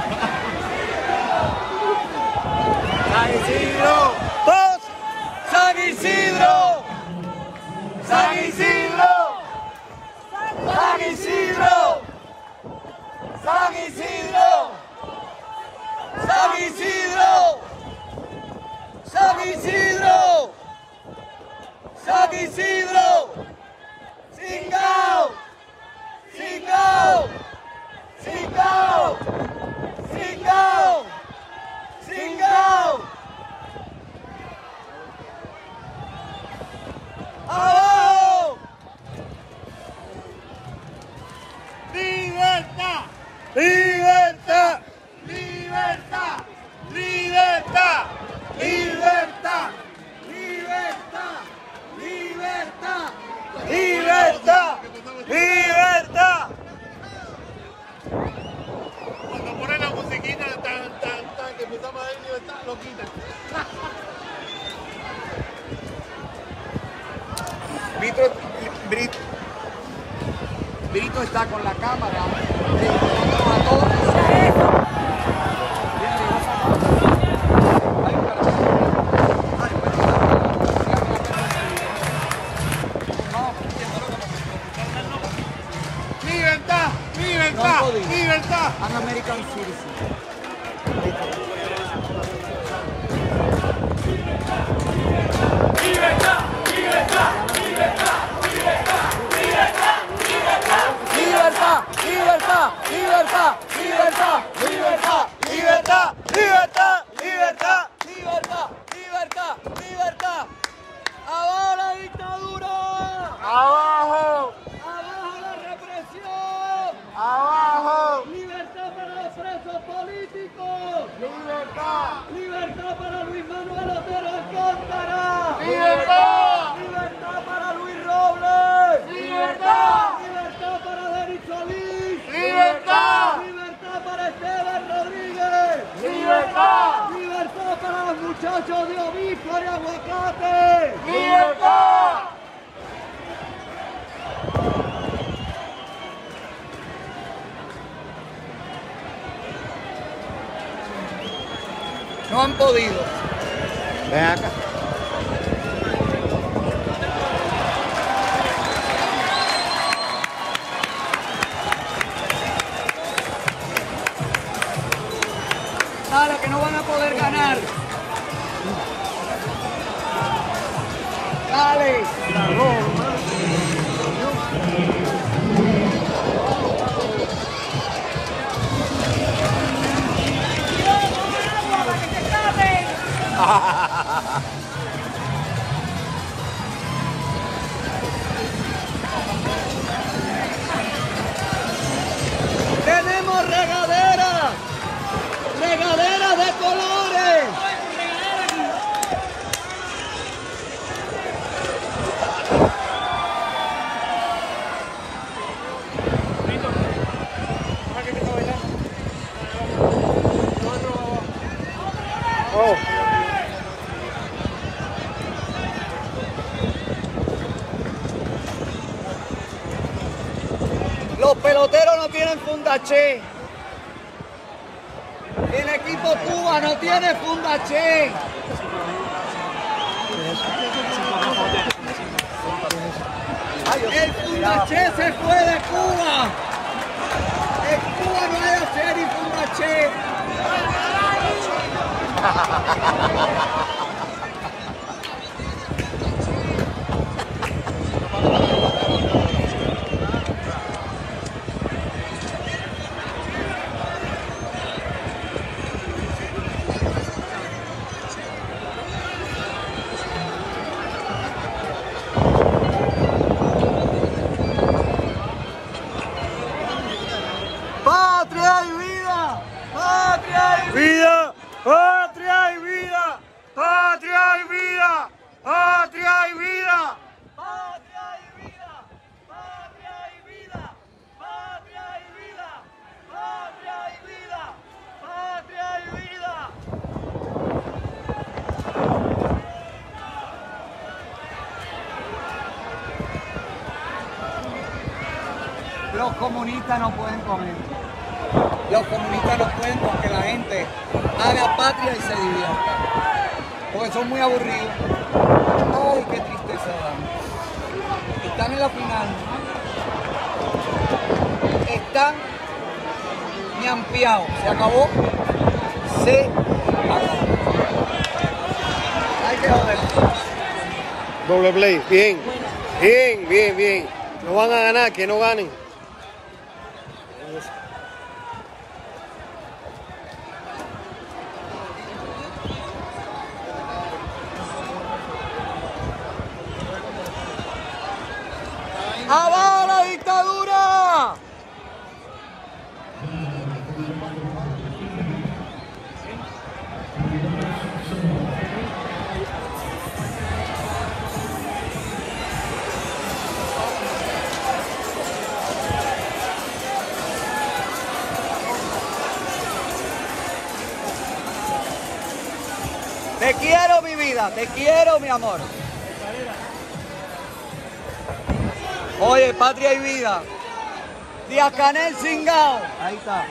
San Isidro. Dos. San Isidro. San Isidro. San Isidro. San Isidro. San Isidro. San Isidro. San Isidro. Singao. Singao. Singao. Singao. Singao. ¡Abajo! ¡Libertad! ¡Libertad! ¡Libertad! ¡Libertad! ¡Libertad! ¡Libertad! ¡Libertad! ¡Libertad! ¡Libertad! Cuando ponen la musiquita tan, tan, tan, que empezamos a ver libertad, lo quitan. Brito, Brito, Brito está con la cámara. A todos. ¡Libertad! ¡Libertad! No podía. ¡Libertad! An American citizen. Libertad, libertad, libertad, libertad, libertad, libertad, libertad, libertad, libertad, libertad, libertad. ¡Abajo la dictadura! ¡Abajo! ¡Abajo la represión! ¡Abajo! ¡Libertad para los presos políticos! ¡Libertad! ¡Libertad para Luis Manuel Otero Alcántara! ¡Libertad! ¡Libertad para Luis Robles! ¡Libertad! ¡Libertad para Denis Solís! ¡Libertad! ¡Libertad para Esteban Rodríguez! ¡Libertad! ¡Libertad para los muchachos de Obispo y Aguacate! ¡Libertad! No han podido. Ven acá. Dale, que no van a poder ganar. Dale. Tenemos regaderas, regaderas de colores. Oh. peloteros no tienen fundaché. El equipo Cuba no tiene fundaché. El fundaché se fue de Cuba. En Cuba no hay hacer y fundaché. ¡Patria y vida! ¡Patria y ¡Vida! ¡Patria y vida! ¡Patria y vida! ¡Patria y vida! ¡Patria y vida! ¡Patria y vida! ¡Patria y vida! ¡Patria y vida! ¡Patria y vida! Los comunistas no pueden comer. Los comunistas no pueden porque la gente haga patria y se divierta. Porque son muy aburridos. Ay, qué tristeza dan. Están en la final. Están ñampeados. Se acabó. Se acabó. Hay que joder. Doble play, bien. Bien, bien, bien. No van a ganar, que no ganen. ¡Abajo la dictadura! Te quiero, mi vida, te quiero, mi amor. Oye, patria y vida. Díaz Canel Cingao. Ahí está.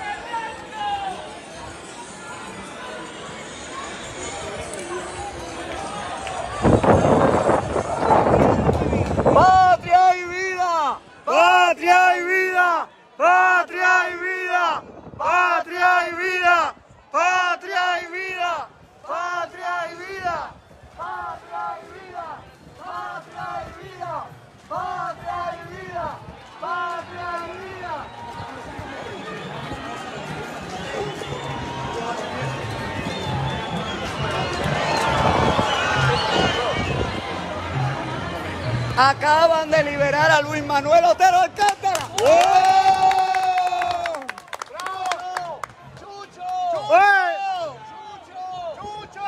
Patria y vida. ¡Patria y vida! ¡Patria y vida! ¡Patria y vida! ¡Patria y vida! ¡Patria y vida! Patria y vida. Patria y vida. Patria y vida. Patria y vida. Acaban de liberar a Luis Manuel Otero Alcántara. ¡Oh! ¡Bravo! ¡Chucho! ¡Eh! ¡Chucho! ¡Chucho!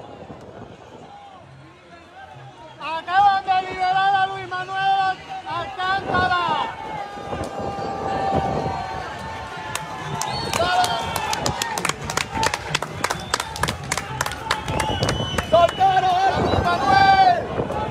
Acaban de liberar a Luis Manuel Alcántara. ¡Soltaron a Luis Manuel!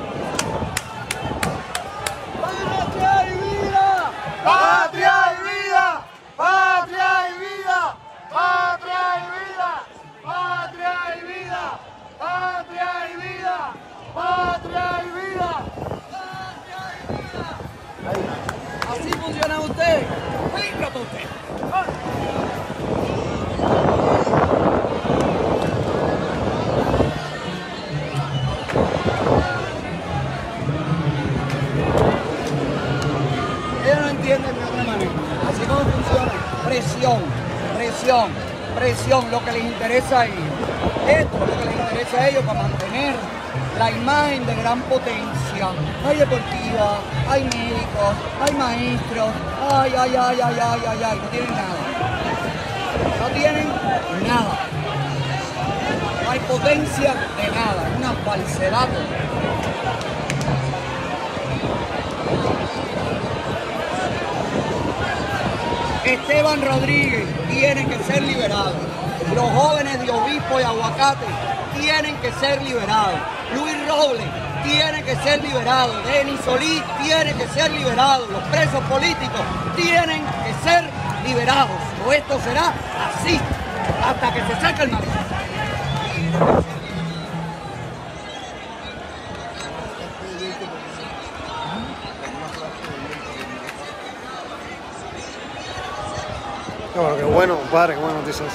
¡Patria y vida! ¡Patria y vida! ¡Patria y vida! ¡Patria y vida! ¡Patria y vida! ¡Patria y vida! ¡Patria y vida! Así funciona usted. Fíjate usted. Ellos no entienden de otra manera. Así como funciona. Presión, presión, presión, lo que les interesa a ellos. Esto es lo que les interesa a ellos para mantener la imagen de gran potencia. Hay deportiva, hay médicos, hay maestros. Ay, ay, ay, ay, ay, ay, ay. No tienen nada. No tienen nada. No hay potencia de nada. Es una falsedad. Esteban Rodríguez tiene que ser liberado. Los jóvenes de Obispo y Aguacate tienen que ser liberados. Luis Rodríguez Robles tiene que ser liberado, Denis Solís tiene que ser liberado, los presos políticos tienen que ser liberados, o esto será así, hasta que se saque el mal. Bueno, qué bueno, compadre, qué buenas noticias.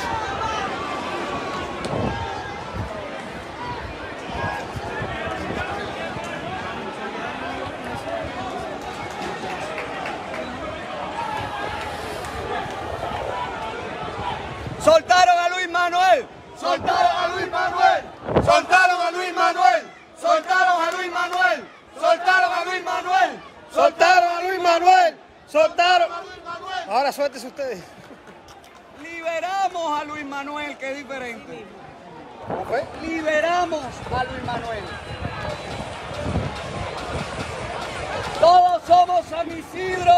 ¡Soltaron a Luis Manuel! ¡Soltaron a Luis Manuel! ¡Soltaron a Luis Manuel! ¡Soltaron a Luis Manuel! ¡Soltaron a Luis Manuel! ¡Soltaron a Luis Manuel! ¡Soltaron! Ahora suéltese ustedes. Liberamos a Luis Manuel, que es diferente. ¿Cómo fue? Liberamos a Luis Manuel. Todos somos San Isidro.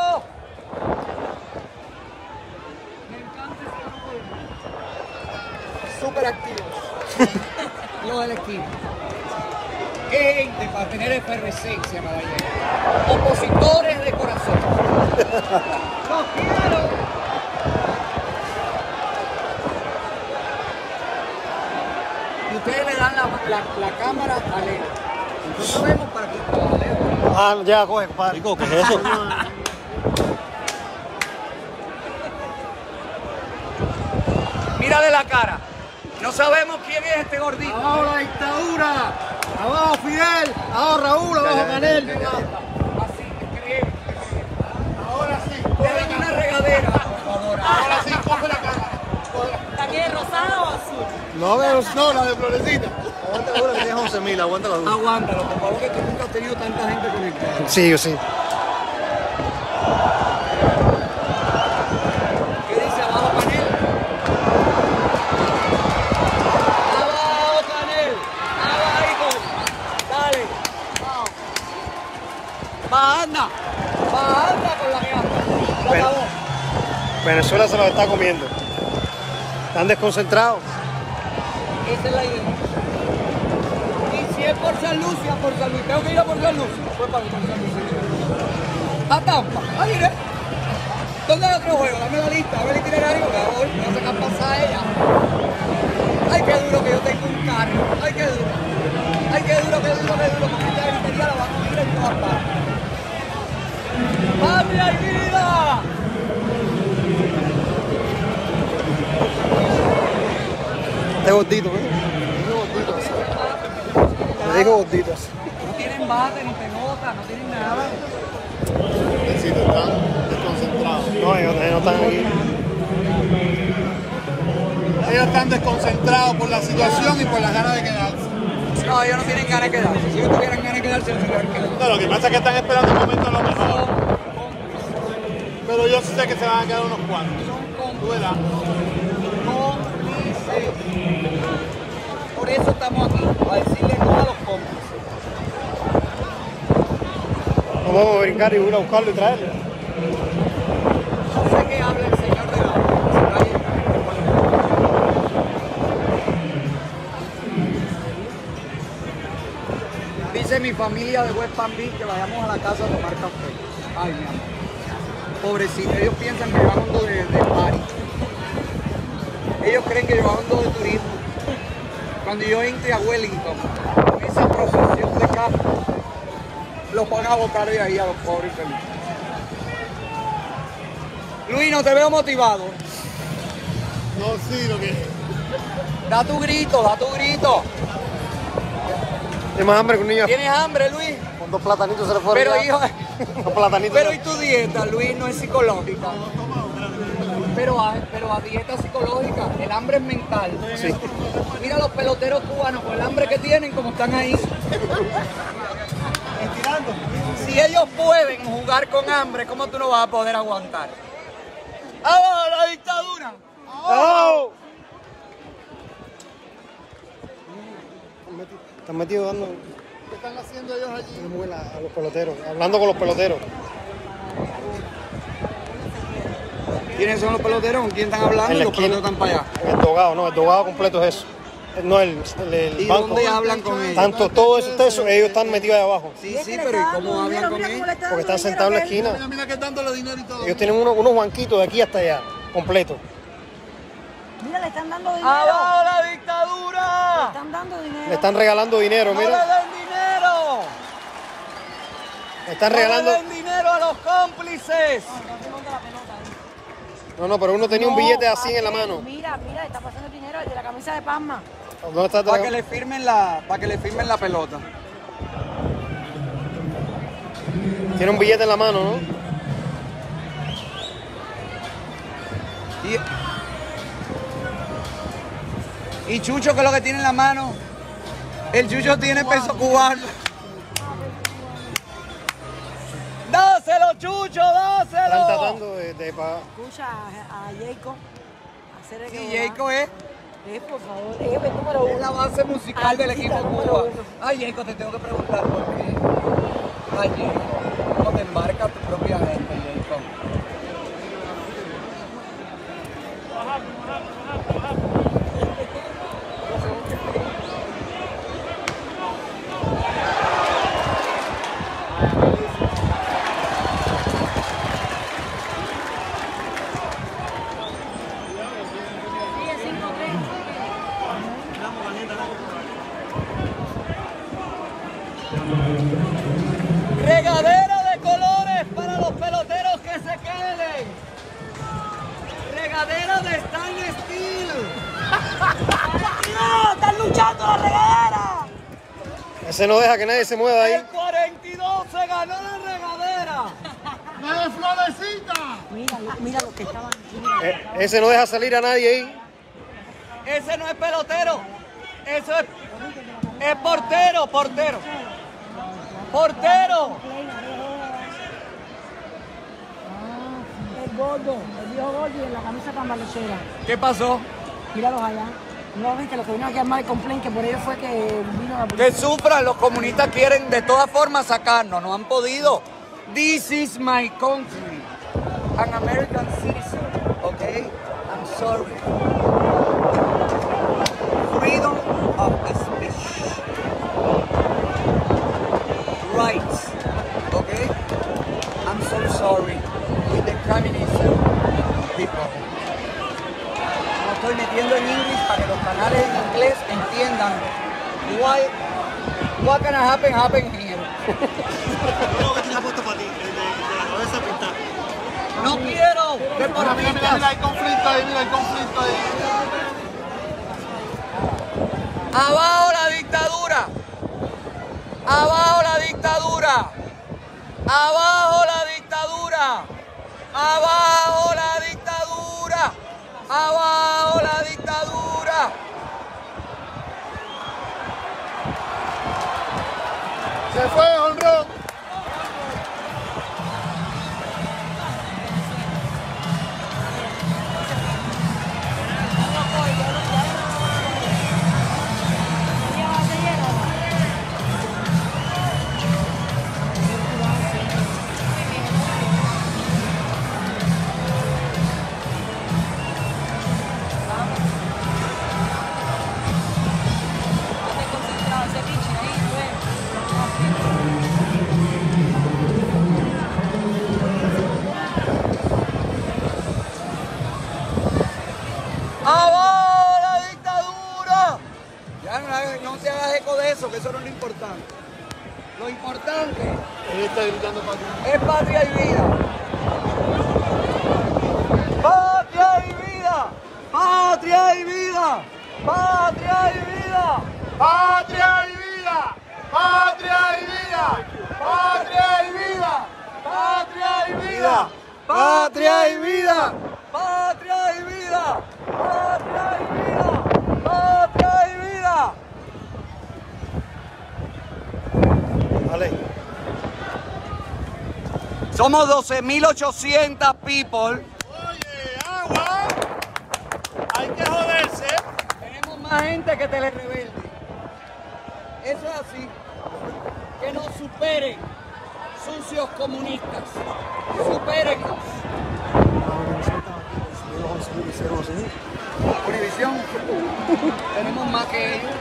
Me encanta ese grupo de súper activos. Los del equipo. Qué gente para tener efervescencia, caballero. Opositores de corazón. Los quiero. Y ustedes le dan la, la, la cámara a Leo. Nosotros vemos para que a Leo. Ah, ya, coge, compadre. ¿Qué es eso? Mírale la cara. No sabemos quién es este gordito. ¡Abajo la dictadura! ¡Abajo Fidel! ¡Abajo Raúl! ¡Abajo Canel! Así, escribe. Ahora sí, Denle una regadera, por favor. ahora sí, coge la cámara. ¿La quiere rosada o azul? No, pero No, la de Florecita. Aguanta la dura que tienes once mil, aguanta la dura. Aguántalo, por favor, que tú nunca has tenido tanta gente conectada. sí, yo sí. ¿Qué dice abajo Canel? Abajo Canel. Abajo. Dale. Va, anda. Va, anda con la que anda. Se Bueno. acabó. Venezuela se los está comiendo. Están desconcentrados. Esa es la idea. Y si es por San Lucia, por San Luis. Tengo que ir a por San Lucia. Fue para por San Lucia. A Tampa. Ahí iré. ¿Dónde hay otro juego? Dame la lista, dame el itinerario. Me voy, me voy a sacar pasaje ya. Ay, qué duro que yo tengo un carro. Ay, qué duro. Ay, qué duro, qué duro, qué duro. Porque esta gritería la va a coger en todas partes. ¡Patria y vida! Este gordito, ¿eh? Me dijo gorditos. No tienen bate, no pelota, no tienen nada. Necesito estar desconcentrado. No, ellos, ellos no están aquí. Ellos están desconcentrados por la situación y por las ganas de quedarse. No, ellos no tienen ganas de quedarse. Si ellos tuvieran ganas de quedarse, no se hubieran quedado. No, lo que pasa es que están esperando un momento a lo mejor. Pero yo sí sé que se van a quedar unos cuantos. Tú verás. Cómplices. Por eso estamos aquí, para decirle no a los cómplices. No vamos a brincar y ir a buscarlo y traerlo. No sé qué habla el señor de la Dice mi familia de West Palm Beach que vayamos a la casa a tomar café. Ay, mi amor. Pobrecito, ellos piensan que yo ando de, de party. Ellos creen que yo ando de turismo. Cuando yo entre a Wellington, con esa procesión de carros, los van a botar de ahí a los pobres felices. Luis, no te veo motivado. No, sí, lo que. Da tu grito, da tu grito. Tiene más hambre que un niño. ¿Tienes hambre, Luis? Con dos platanitos se le fueron. Pero ya. hijo, Dos platanitos. pero y tu dieta, Luis, no es psicológica. Pero a, pero a dieta psicológica, el hambre es mental. Sí. Mira los peloteros cubanos con el hambre que tienen, como están ahí. Estirando. Si ellos pueden jugar con hambre, ¿cómo tú no vas a poder aguantar? ¡Abajo la dictadura! ¡Oh! Están metidos dando ¿Qué están haciendo ellos allí? una muela a los peloteros, hablando con los peloteros. ¿Quiénes son los peloteros? ¿Con quién están hablando? En Y la los esquina. peloteros están para allá. El dogado, no, el dogado completo es eso. No, el, el, el ¿Y banco. dónde hablan con ellos? Tanto todo eso, eso, ellos están metidos ahí abajo. Sí, sí, pero ¿y cómo hablan con ellos? Porque están sentados en la esquina. Mira, mira que dándole dinero y todo. Ellos tienen unos, unos banquitos de aquí hasta allá, completos. Mira, le están dando dinero. ¡Abajo la Le dictadura! están dando dinero. Le están regalando dinero, ¡No le mira. den dinero! Le están ¡No regalando. le den dinero a los cómplices! No, no, pero uno tenía un billete así en la mano. Mira, mira, está pasando el dinero de la camisa de Palma. ¿Dónde está? Para que le firmen la, para que le firmen la pelota. Tiene un billete en la mano, ¿no? Y, y Chucho, ¿qué es lo que tiene en la mano? El Chucho tiene peso cubano. ¡Dáselo, Chucho, dáselo! Están tratando de, de pagar. Escucha a, a Jacob. Hacer el Sí, que Jacob es, Eh, por favor, es el número es uno. la base musical del equipo Artista número Cuba. uno. Ay, Jacob, te tengo que preguntar por qué. Ay, Jacob, ¿cómo te embarca tu propia gente, Jacob? Regadera de colores para los peloteros que se queden. Regadera de Stan Steel. ¡No! ¡Están luchando la regadera! Ese no deja que nadie se mueva ahí. El cuarenta y dos se ganó la regadera. ¡La de florecita! Mira, mira lo que estaban aquí. Mira. Eh, ese no deja salir a nadie ahí. Ese no es pelotero. Eso es, es portero, portero. Portero. El gordo, el viejo gordo y en la camisa tambalechera. ¿Qué pasó? Míralos allá. No viste lo que vino aquí a armar el complaint, que por ello fue que vino la Que policía. sufran, los comunistas quieren de todas formas sacarnos, no han podido. This is my country, an American citizen, okay? I'm sorry. Freedom of speech. Rights, okay? I'm so sorry with the communism people. Me estoy metiendo en inglés para que los canales en inglés entiendan why, what gonna happen, happen here. Luego que tiene foto para ti, de, de la cabeza pintada. No quiero Mira, mira, mira, mira, deportistas. hay conflicto ahí, mira, hay conflicto ahí. Abajo la dictadura. Abajo la dictadura. Abajo la dictadura. Abajo la dictadura. Abajo la dictadura. Se fue, honrón. ¡Abajo la dictadura! Ya no, no te hagas eco de eso, que eso no es lo importante. Lo importante Él está gritando para ti. es patria y vida. ¡Patria y vida! ¡Patria y vida! ¡Patria y vida! ¡Patria y vida! ¡Patria y vida! ¡Patria y vida! ¡Patria y vida! ¡Patria y vida! ¡Patria y vida! ¡Patria y vida! ¡Patria y vida! Vale. Somos doce mil ochocientos people. Oye, agua. Hay que joderse. Tenemos más gente que Telerebelde. Eso es así. Que nos superen, sucios comunistas. Supérennos. Univisión. Tenemos más que ellos.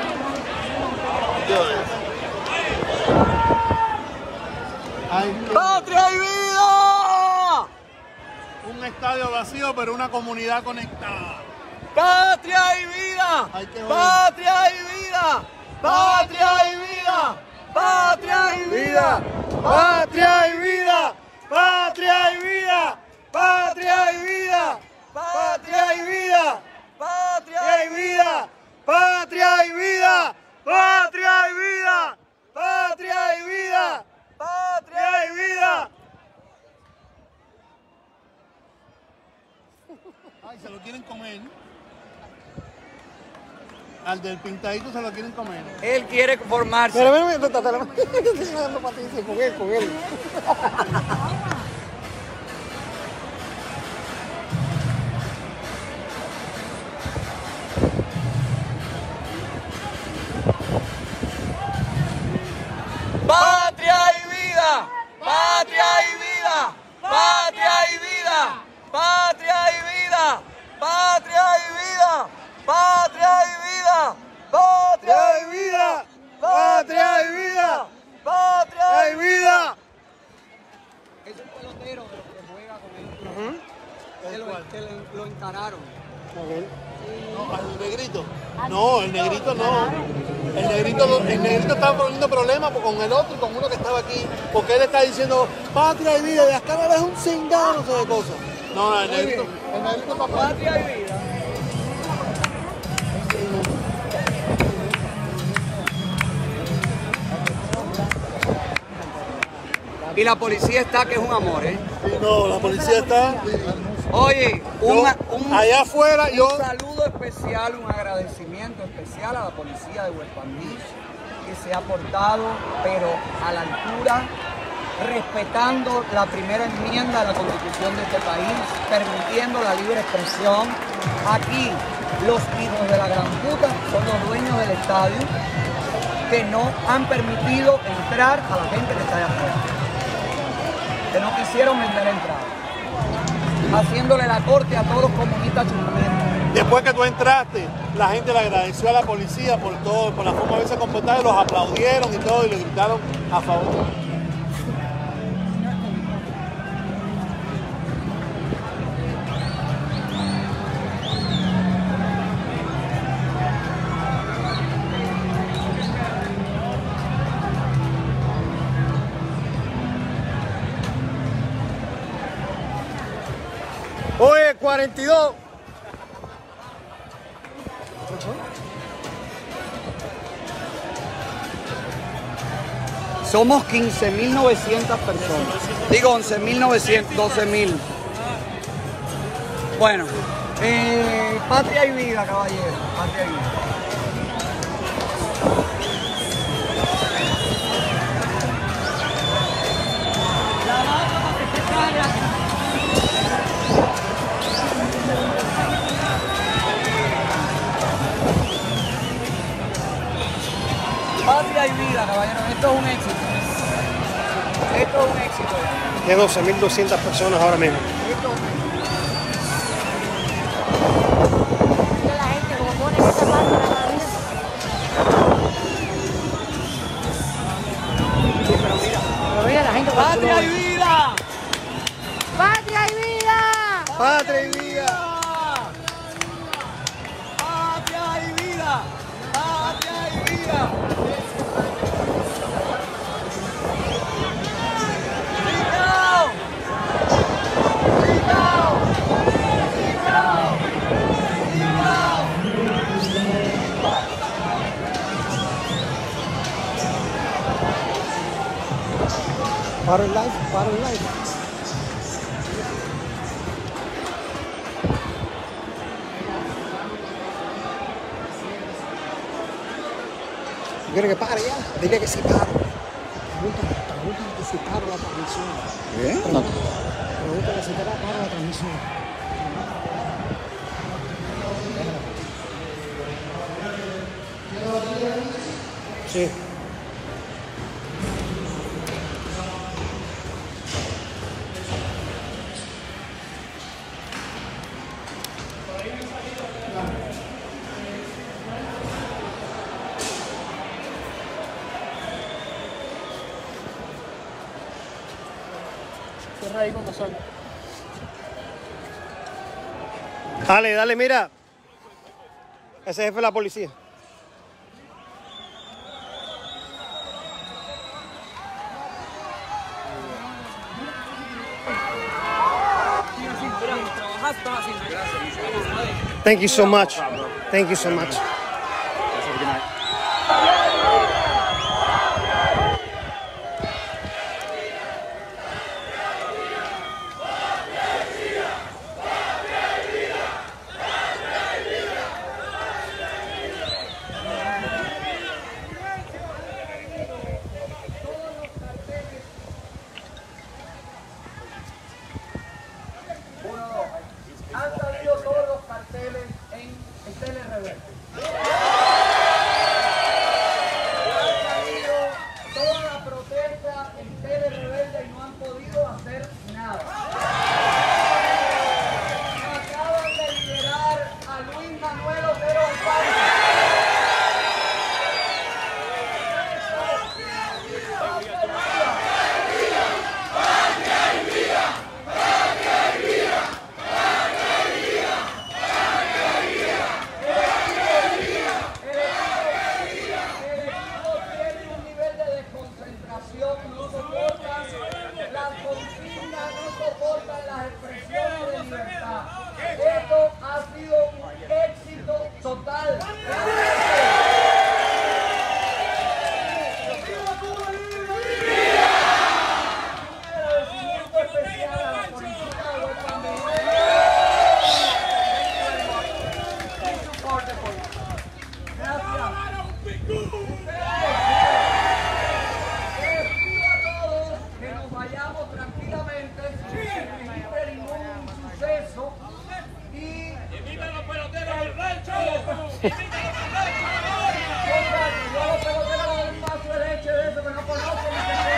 ¡Patria y vida! Un estadio vacío, pero una comunidad conectada. ¡Patria y vida! ¡Patria y vida! ¡Patria y vida! ¡Patria y vida! ¡Patria y vida! ¡Patria y vida! ¡Patria y vida! ¡Patria y vida! ¡Patria y vida! ¡Patria y vida! ¡Patria y vida! ¡Patria y vida! ¡Patria y vida! Ay, se lo quieren comer. Al del pintadito se lo quieren comer. Él quiere formarse. Mira, mira, mira, mira, mira, con él, con él. ¡Patria y vida! ¡Patria y vida! ¡Patria y vida! ¡Patria y vida! ¡Patria y vida! ¡Patria y vida! ¡Patria y vida! ¡Patria y vida! ¡Patria y vida! Es un pelotero de los que juega con él. Que lo, que lo, lo encararon. No, al negrito. No, el negrito no. El negrito, lo- el negrito estaba poniendo problemas con el otro y con uno que estaba aquí. Porque él está diciendo patria y vida y acá es un cingado, no sé de cosas. No, no, el negrito. El negrito papá. ¡Patria y vida! Y la policía está que es un amor, ¿eh? Sí, no, la policía está. Oye, un, Yo, un- allá afuera, un yo. saludo especial, un agradecimiento especial a la policía de West Palm Beach, que se ha portado, pero a la altura, respetando la primera enmienda de la Constitución de este país, permitiendo la libre expresión. Aquí, los hijos de la gran puta son los dueños del estadio, que no han permitido entrar a la gente que está allá afuera, que no quisieron vender entrada, haciéndole la corte a todos los comunistas chumberos. Después que tú entraste, la gente le agradeció a la policía por todo, por la forma de haberse comportado, y los aplaudieron y todo, y le gritaron a favor. Oye, cuarenta y dos. Somos quince mil novecientas personas. Digo once mil novecientos, doce mil. Bueno, eh, patria y vida, caballero. Patria y vida. Patria y vida, caballero. Esto es un éxito. Esto es un éxito. De doce mil doscientas personas ahora mismo. Mira la gente como pone esa parte de la vida. Pero mira la gente. ¡Patria y vida! ¡Patria y vida! Patria y vida. ¡Patria y vida! ¡Patria y vida! Para el live, para el live. ¿Tú quieres que pare ya? Dile que sí paro. Pregúntale, pregúntale que si paro la transmisión. ¿Eh? Pregúntale si te la paro la transmisión. Sí. Cierra ahí con razón. Dale, dale, mira. Ese jefe de la policía. Thank you so much. Thank you so much. Han salido todos los carteles en el Tele Rebelde. Han salido toda la protesta en Tele Rebelde y no han podido hacer nada. Acaban de liberar a Luis Manuel Otero Alcántara. Esto ha sido un éxito total. Un agradecimiento especial a la policía de West Palm Beach. Gracias. Les pido a todos que nos vayamos tranquilamente sin registrar ningún suceso. Y ¡Evita los peloteros del rancho! ¡Evita los yo los peloteros doy un vaso de leche de eso que no conocen ni se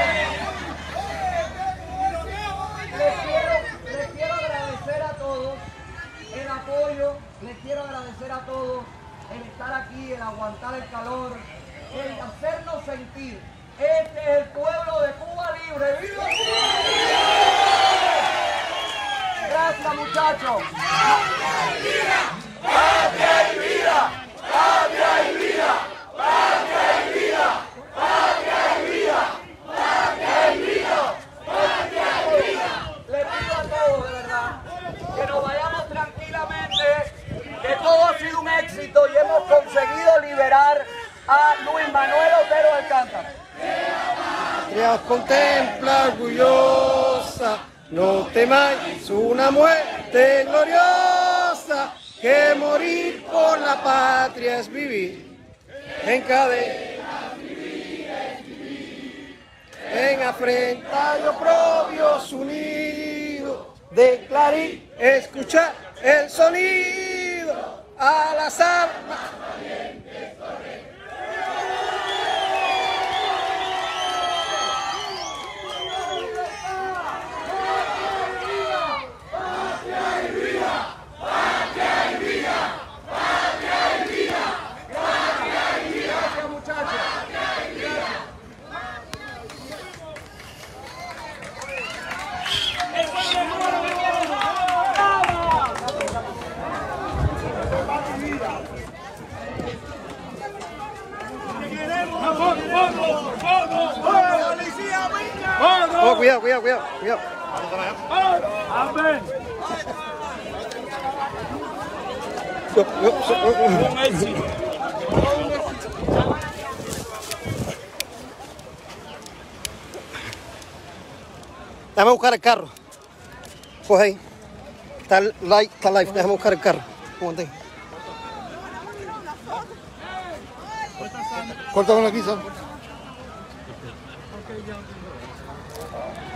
Les quiero, les quiero agradecer a todos el apoyo, les quiero agradecer a todos el estar aquí, el aguantar el calor, el hacernos sentir. Este es el pueblo de Cuba Libre. ¡Viva Cuba Libre! Gracias, muchachos. ¡Patria y vida! ¡Patria y vida! ¡Patria y vida! ¡Patria y vida! ¡Patria y vida! ¡Patria y vida! ¡Patria y vida! Les pido a todos, de verdad, que nos vayamos tranquilamente, que todo ha sido un éxito y hemos conseguido liberar a Luis Manuel Otero Alcántara. Patria os contempla orgullosa. No temáis una muerte gloriosa, que morir por la patria es vivir. En cadena vivir es vivir. En afrenta y oprobios unidos, de clarín escuchar el sonido a las armas valientes correr. Oh, cuidado, cuidado, cuidado, cuidado. ¡Amén! Yo, yo, yo, yo. Déjame buscar el carro. Coge ahí. Está live, está live. Déjame buscar el carro. Ponte ahí. Córtalo aquí, Sam.